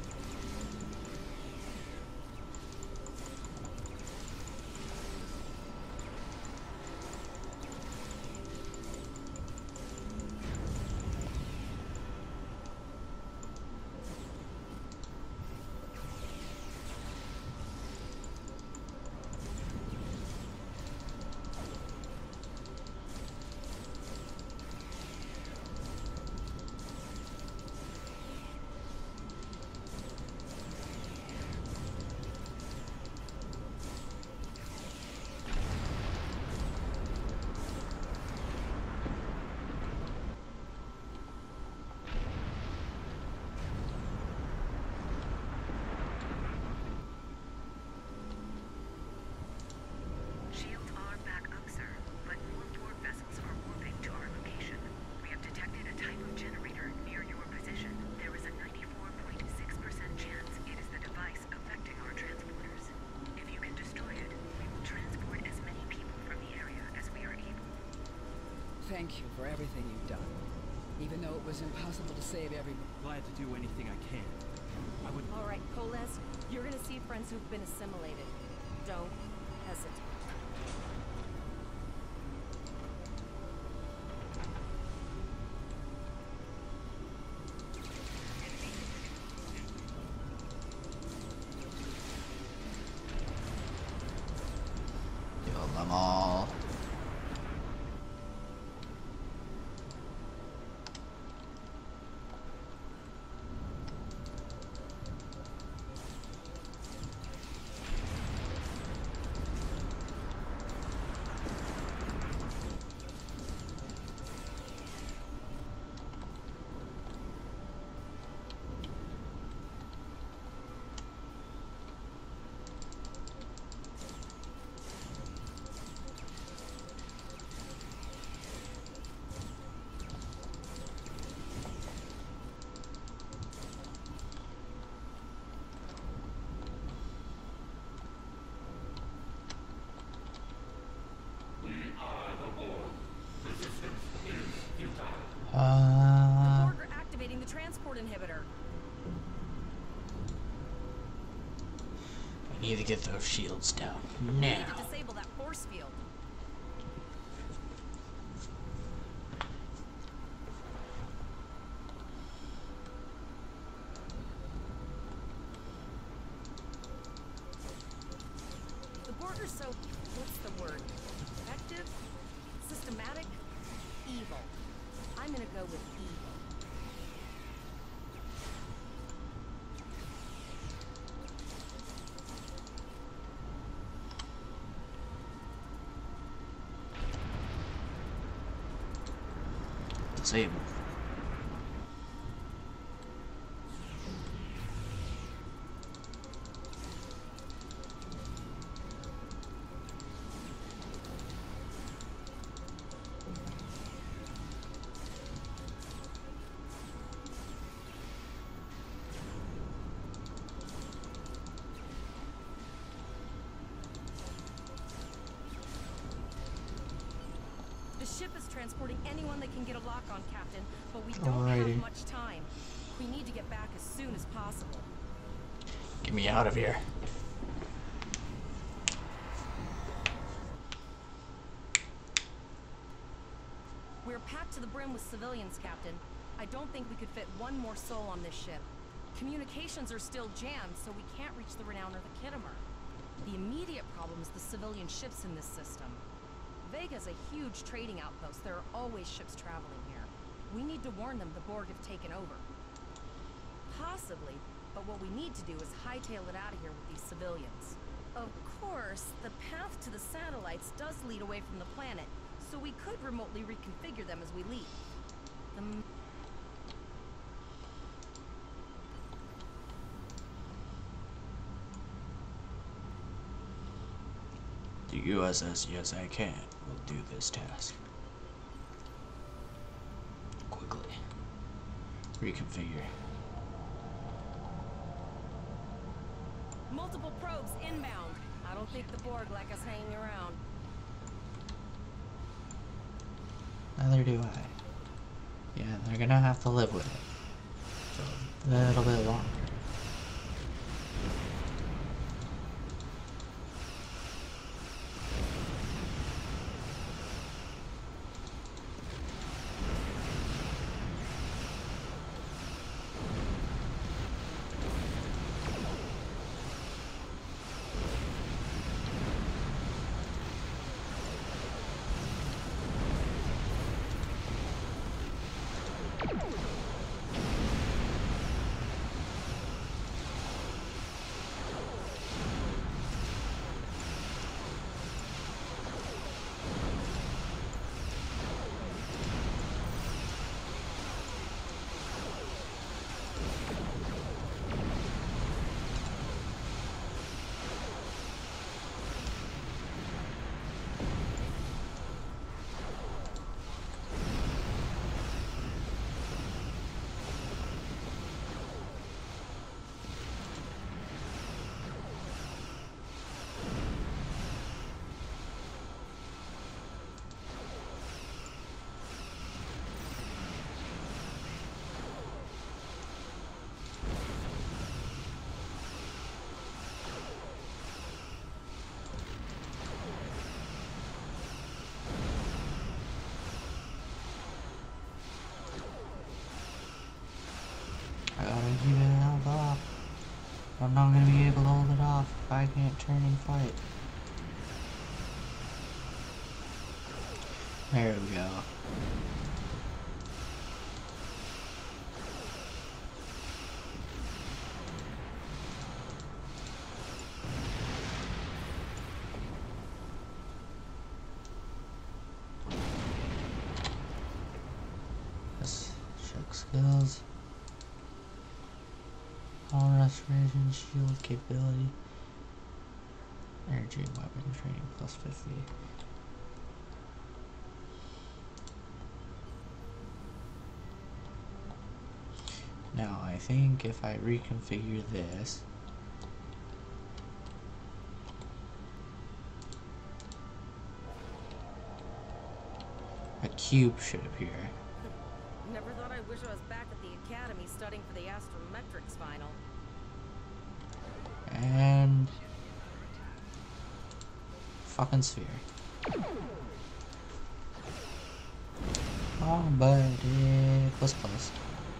Shields are back up, sir, but more Borg vessels are warping to our location. We have detected a type of generator near your position. There is a ninety-four point six percent chance it is the device affecting our transporters. If you can destroy it, we will transport as many people from the area as we are able. Thank you for everything you've done. Even though it was impossible to save every... Glad to do anything I can. I would. All right, Coles, you're gonna see friends who've been assimilated. Don't hesitate. inhibitor. I need to get those shields down We need now. to disable that force field. The Borg are so, what's the word? Effective? Systematic? Evil. I'm gonna go with evil. Disable. The ship is transporting anyone that can get a lock on, Captain, but we don't Alrighty. have much time. We need to get back as soon as possible. Get me out of here. We're packed to the brim with civilians, Captain. I don't think we could fit one more soul on this ship. Communications are still jammed, so we can't reach the Renown or the Kittimer. The immediate problem is the civilian ships in this system. Vega's a huge trading outpost. There are always ships traveling here. We need to warn them the Borg have taken over. Possibly, but what we need to do is hightail it out of here with these civilians. Of course, the path to the satellites does lead away from the planet, so we could remotely reconfigure them as we leave. The m- The U S S Yes I Can will do this task. Quickly. Reconfigure. Multiple probes inbound. I don't think the Borg like us hanging around. Neither do I. Yeah, they're gonna have to live with it for a little bit longer. I gotta keep it held off. I'm not gonna be able to hold it off if I can't turn and fight. There we go. Let's check skills. All restoration, shield capability, energy, weapon training plus fifty. Now I think if I reconfigure this, a cube should appear. Never thought I wish I was back at the academy studying for the astrometrics final. And fucking sphere. Oh, but it was close.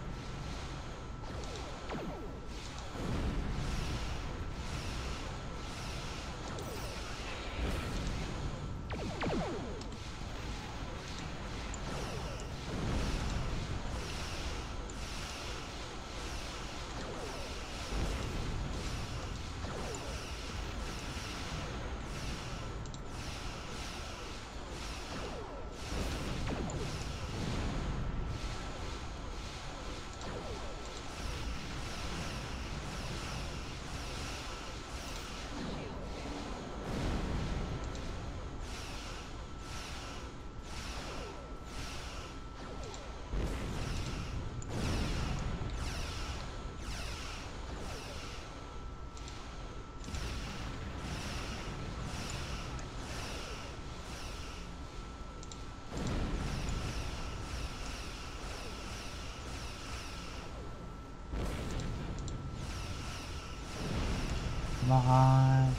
Come on.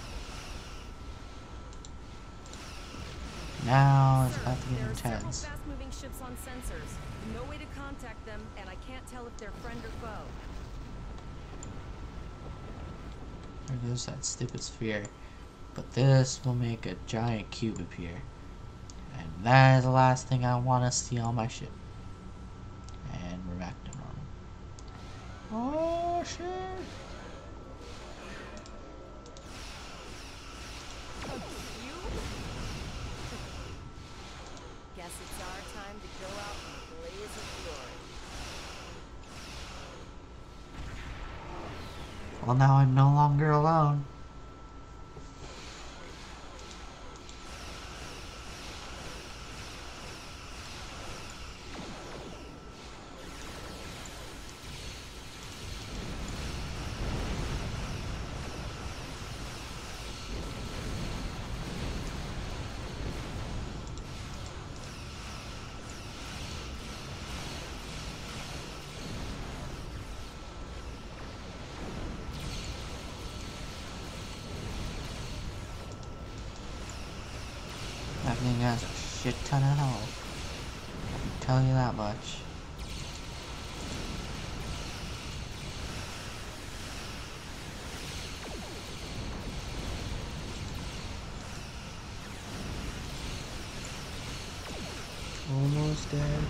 Now it's about to get There are several intense. fast-moving ships on sensors. No way to contact them, and I can't tell if they're friend or foe. There goes that stupid sphere. But this will make a giant cube appear. And that is the last thing I want to see on my ship. And we're back to normal. Oh shit! Guess it's our time to go out in a blaze of glory. Well, now I'm no longer alone. That thing has a shit ton of health. I can tell you that much. Almost dead.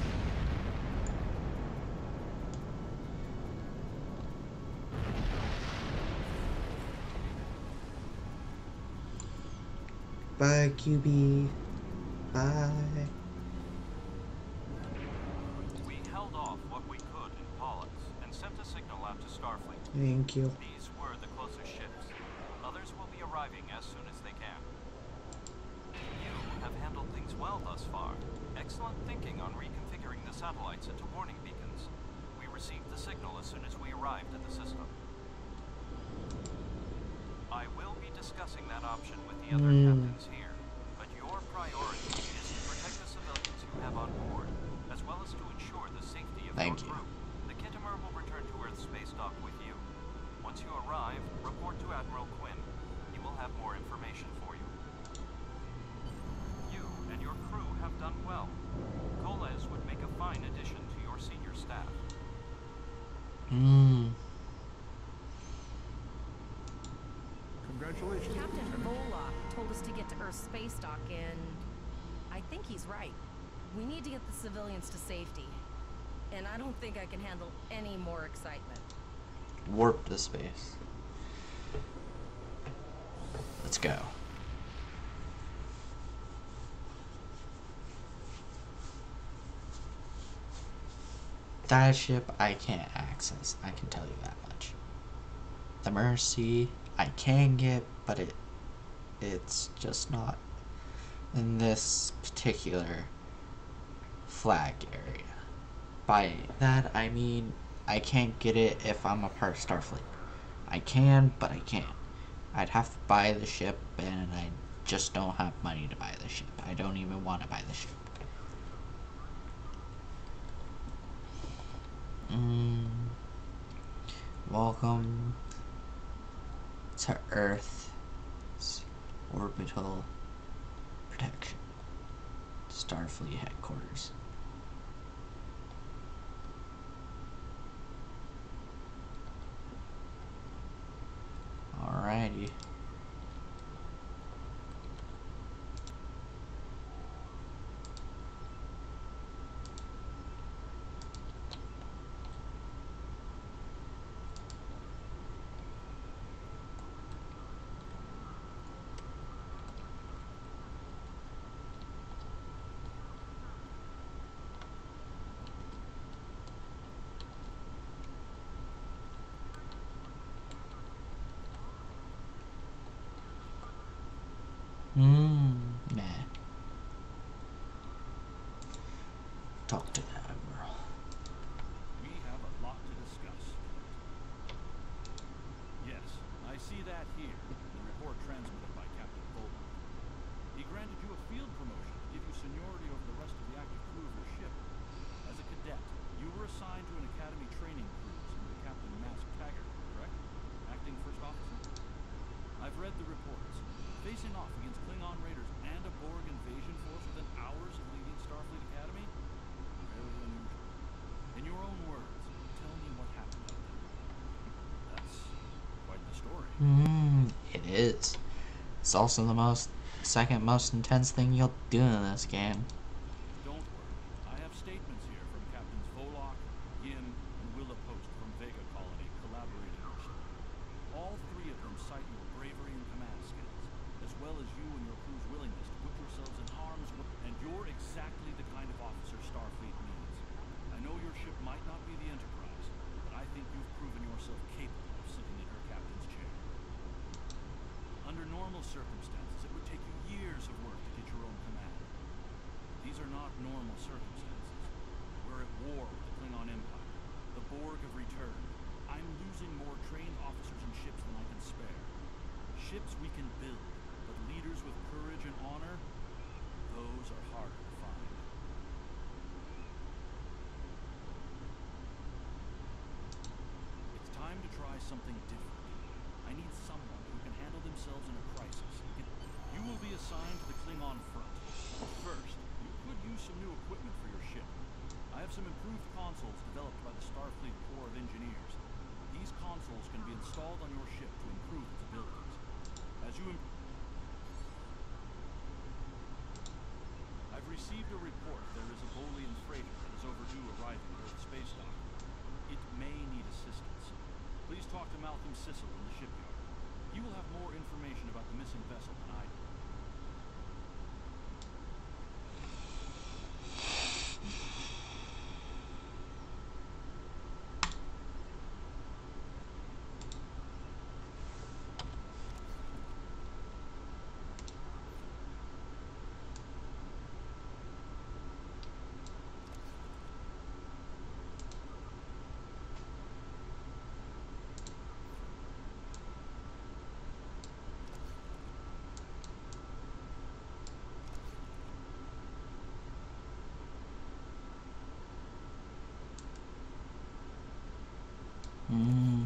Bye, Q B. Bye. We held off what we could in Pollux and sent a signal out to Starfleet. Thank you. These were the closest ships. Others will be arriving as soon as they can. You have handled things well thus far. Excellent thinking on reconfiguring the satellites into warning beacons. We received the signal as soon as we arrived at the system. I will be discussing that option with the other Mm. captains here, but your priority is to protect the civilians you have on board, as well as to ensure the safety of Thank your you. crew. The Kittimer will return to Earth space dock with you. Once you arrive, report to Admiral Quinn. He will have more information for you. You and your crew have done well. Koles would make a fine addition to your senior staff. Mmm. Congratulations. Captain Volok told us to get to Earth's space dock, and I think he's right. We need to get the civilians to safety. And I don't think I can handle any more excitement. Warp to space. Let's go. That ship I can't access, I can tell you that much. The Mercy I can get, but it it's just not in this particular flag area. By that I mean I can't get it if I'm a part of Starfleet. I can, but I can't. I'd have to buy the ship, and I just don't have money to buy the ship. I don't even want to buy the ship. Mm. Welcome to Earth's orbital protection. Starfleet headquarters. Alrighty. Hmm, nah. Talk to the Admiral. We have a lot to discuss. Yes, I see that here, the report transmitted by Captain Volok. He granted you a field promotion to give you seniority over the rest of the active crew of your ship. As a cadet, you were assigned to an academy training cruise under Captain Mask Taggart, correct? Acting first officer? I've read the reports. Facing off against Klingon raiders and a Borg invasion force within hours of leaving Starfleet Academy? Very unusual. In your own words, tell me what happened out there. That's quite the story. Hmm, it is. It's also the most, second most intense thing you'll do in this game. Don't worry. I have statements here from Captains Volok, Yin, and Willa Post from Vega Colony collaborating your story. All three of them cite your bravery and command skills, as well as you and your crew's willingness to put yourselves in harm's way. And you're exactly the kind of officer Starfleet needs. I know your ship might not be the Enterprise, but I think you've proven yourself capable of sitting in her captain's chair. Under normal circumstances, it would take you years of work to get your own command. These are not normal circumstances. We're at war with the Klingon Empire. The Borg have returned. I'm losing more trained officers and ships than I can spare. Ships we can build, but leaders with courage and honor, those are harder to find. It's time to try something different. I need someone who can handle themselves in a crisis. You will be assigned to the Klingon front. First, you could use some new equipment for your ship. I have some improved consoles developed by the Starfleet Corps of Engineers. These consoles can be installed on your ship to improve its abilities. As you imp I've received a report there is a Bolian freighter that is overdue arriving at Earth Space Dock. It may need assistance. Please talk to Malcolm Sissel in the shipyard. He will have more information about the missing vessel than I do. Hmm.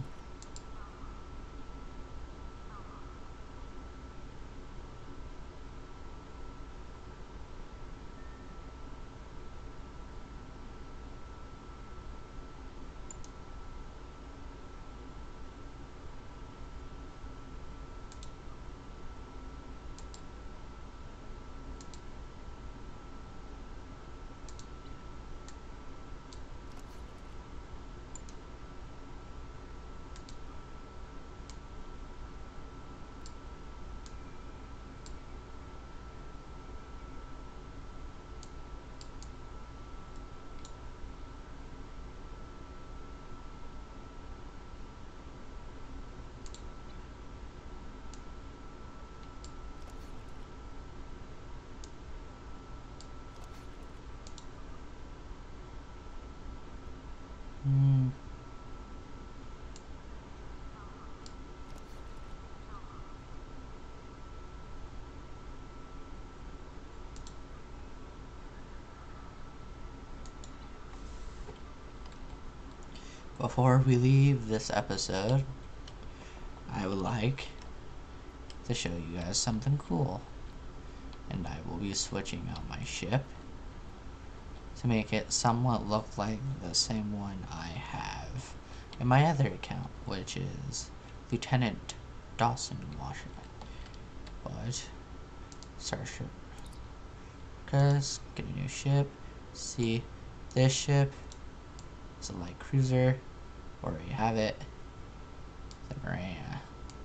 before we leave this episode, I would like to show you guys something cool. And I will be switching out my ship to make it somewhat look like the same one I have in my other account, which is Lieutenant Dawson Washington. But, Starship. Because, get a new ship. See, this ship is a light cruiser. Already have it. The Marina.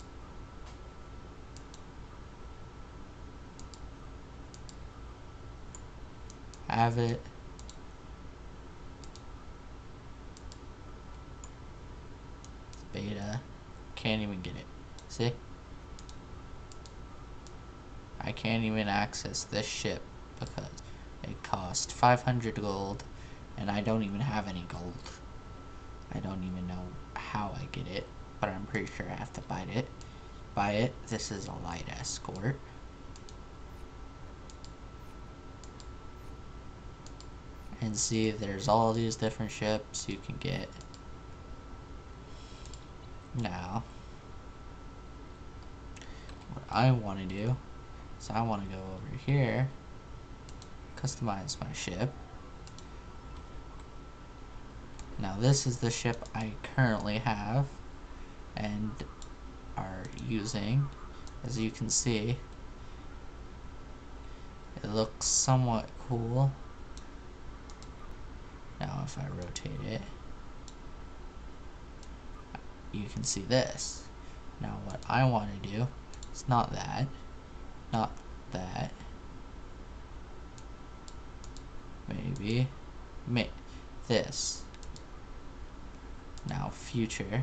Have it. Beta. Can't even get it. See? I can't even access this ship because it cost five hundred gold and I don't even have any gold. I don't even know how I get it, but I'm pretty sure I have to buy it. Buy it. This is a light escort. And see, there's all these different ships you can get. Now, what I want to do is I want to go over here, customize my ship. Now this is the ship I currently have and are using. As you can see, it looks somewhat cool. Now if I rotate it, you can see this. Now what I want to do is not that, not that, maybe, make this. Now future,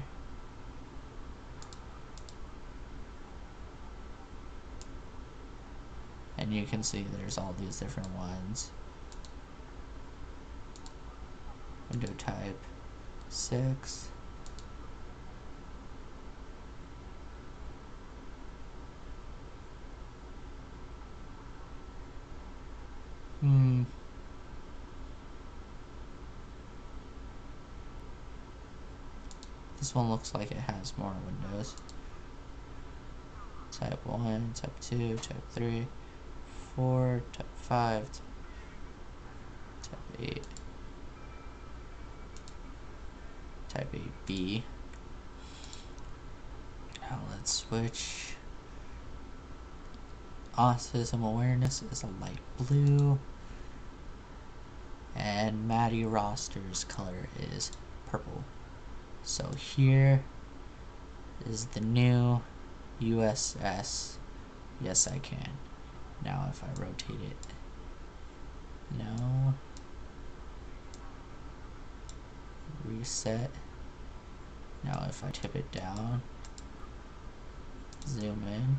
and you can see there's all these different ones. Window type six. Hmm. This one looks like it has more windows. Type one, type two, type three, four, type five, type eight. Type eight B. Now let's switch. Autism awareness is a light blue. And Maddie Roster's color is purple. So here is the new U S S. Yes, I can. Now if I rotate it. No. Reset. Now if I tip it down, zoom in,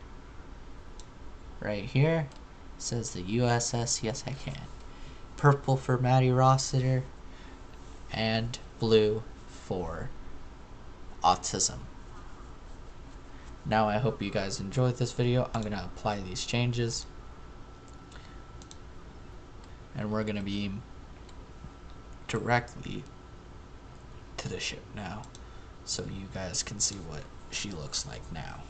right here it says the U S S Yes I Can. Purple for Maddie Rossiter and blue for autism. Now I hope you guys enjoyed this video. I'm gonna apply these changes and we're gonna be directly to the ship now, so you guys can see what she looks like now.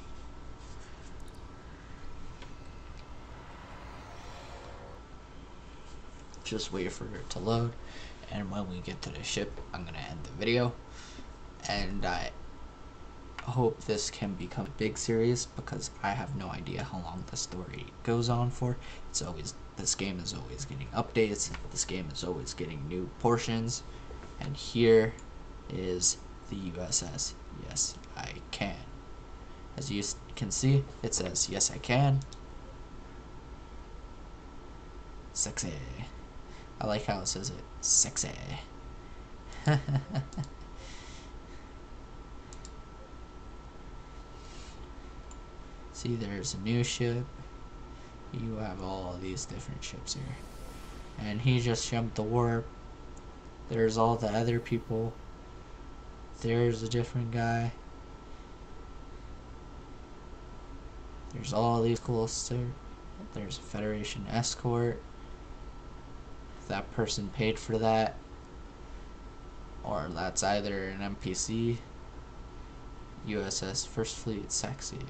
Just wait for it to load, and when we get to the ship, I'm gonna end the video. And I hope this can become a big series because I have no idea how long the story goes on for. It's always, this game is always getting updates. This game is always getting new portions, and here is the U S S Yes I Can. As you can see, it says Yes I Can. Sexy. I like how it says it. Sexy. See, there's a new ship. You have all these different ships here. And he just jumped the warp. There's all the other people. There's a different guy. There's all these cool stuff. There's a Federation escort. That person paid for that. or that's either an N P C, U S S First Fleet Sexy.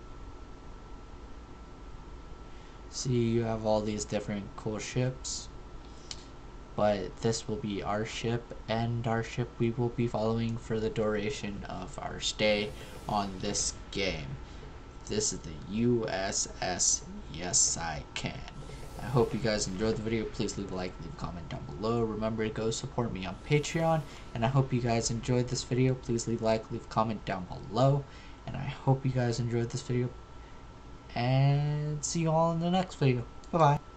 See, you have all these different cool ships, but this will be our ship, and our ship we will be following for the duration of our stay on this game. This is the U S S Yes I Can. I hope you guys enjoyed the video. Please leave a like, leave a comment down below. Remember to go support me on Patreon. And I hope you guys enjoyed this video. Please leave a like, leave a comment down below. And I hope you guys enjoyed this video. And see you all in the next video. Bye bye.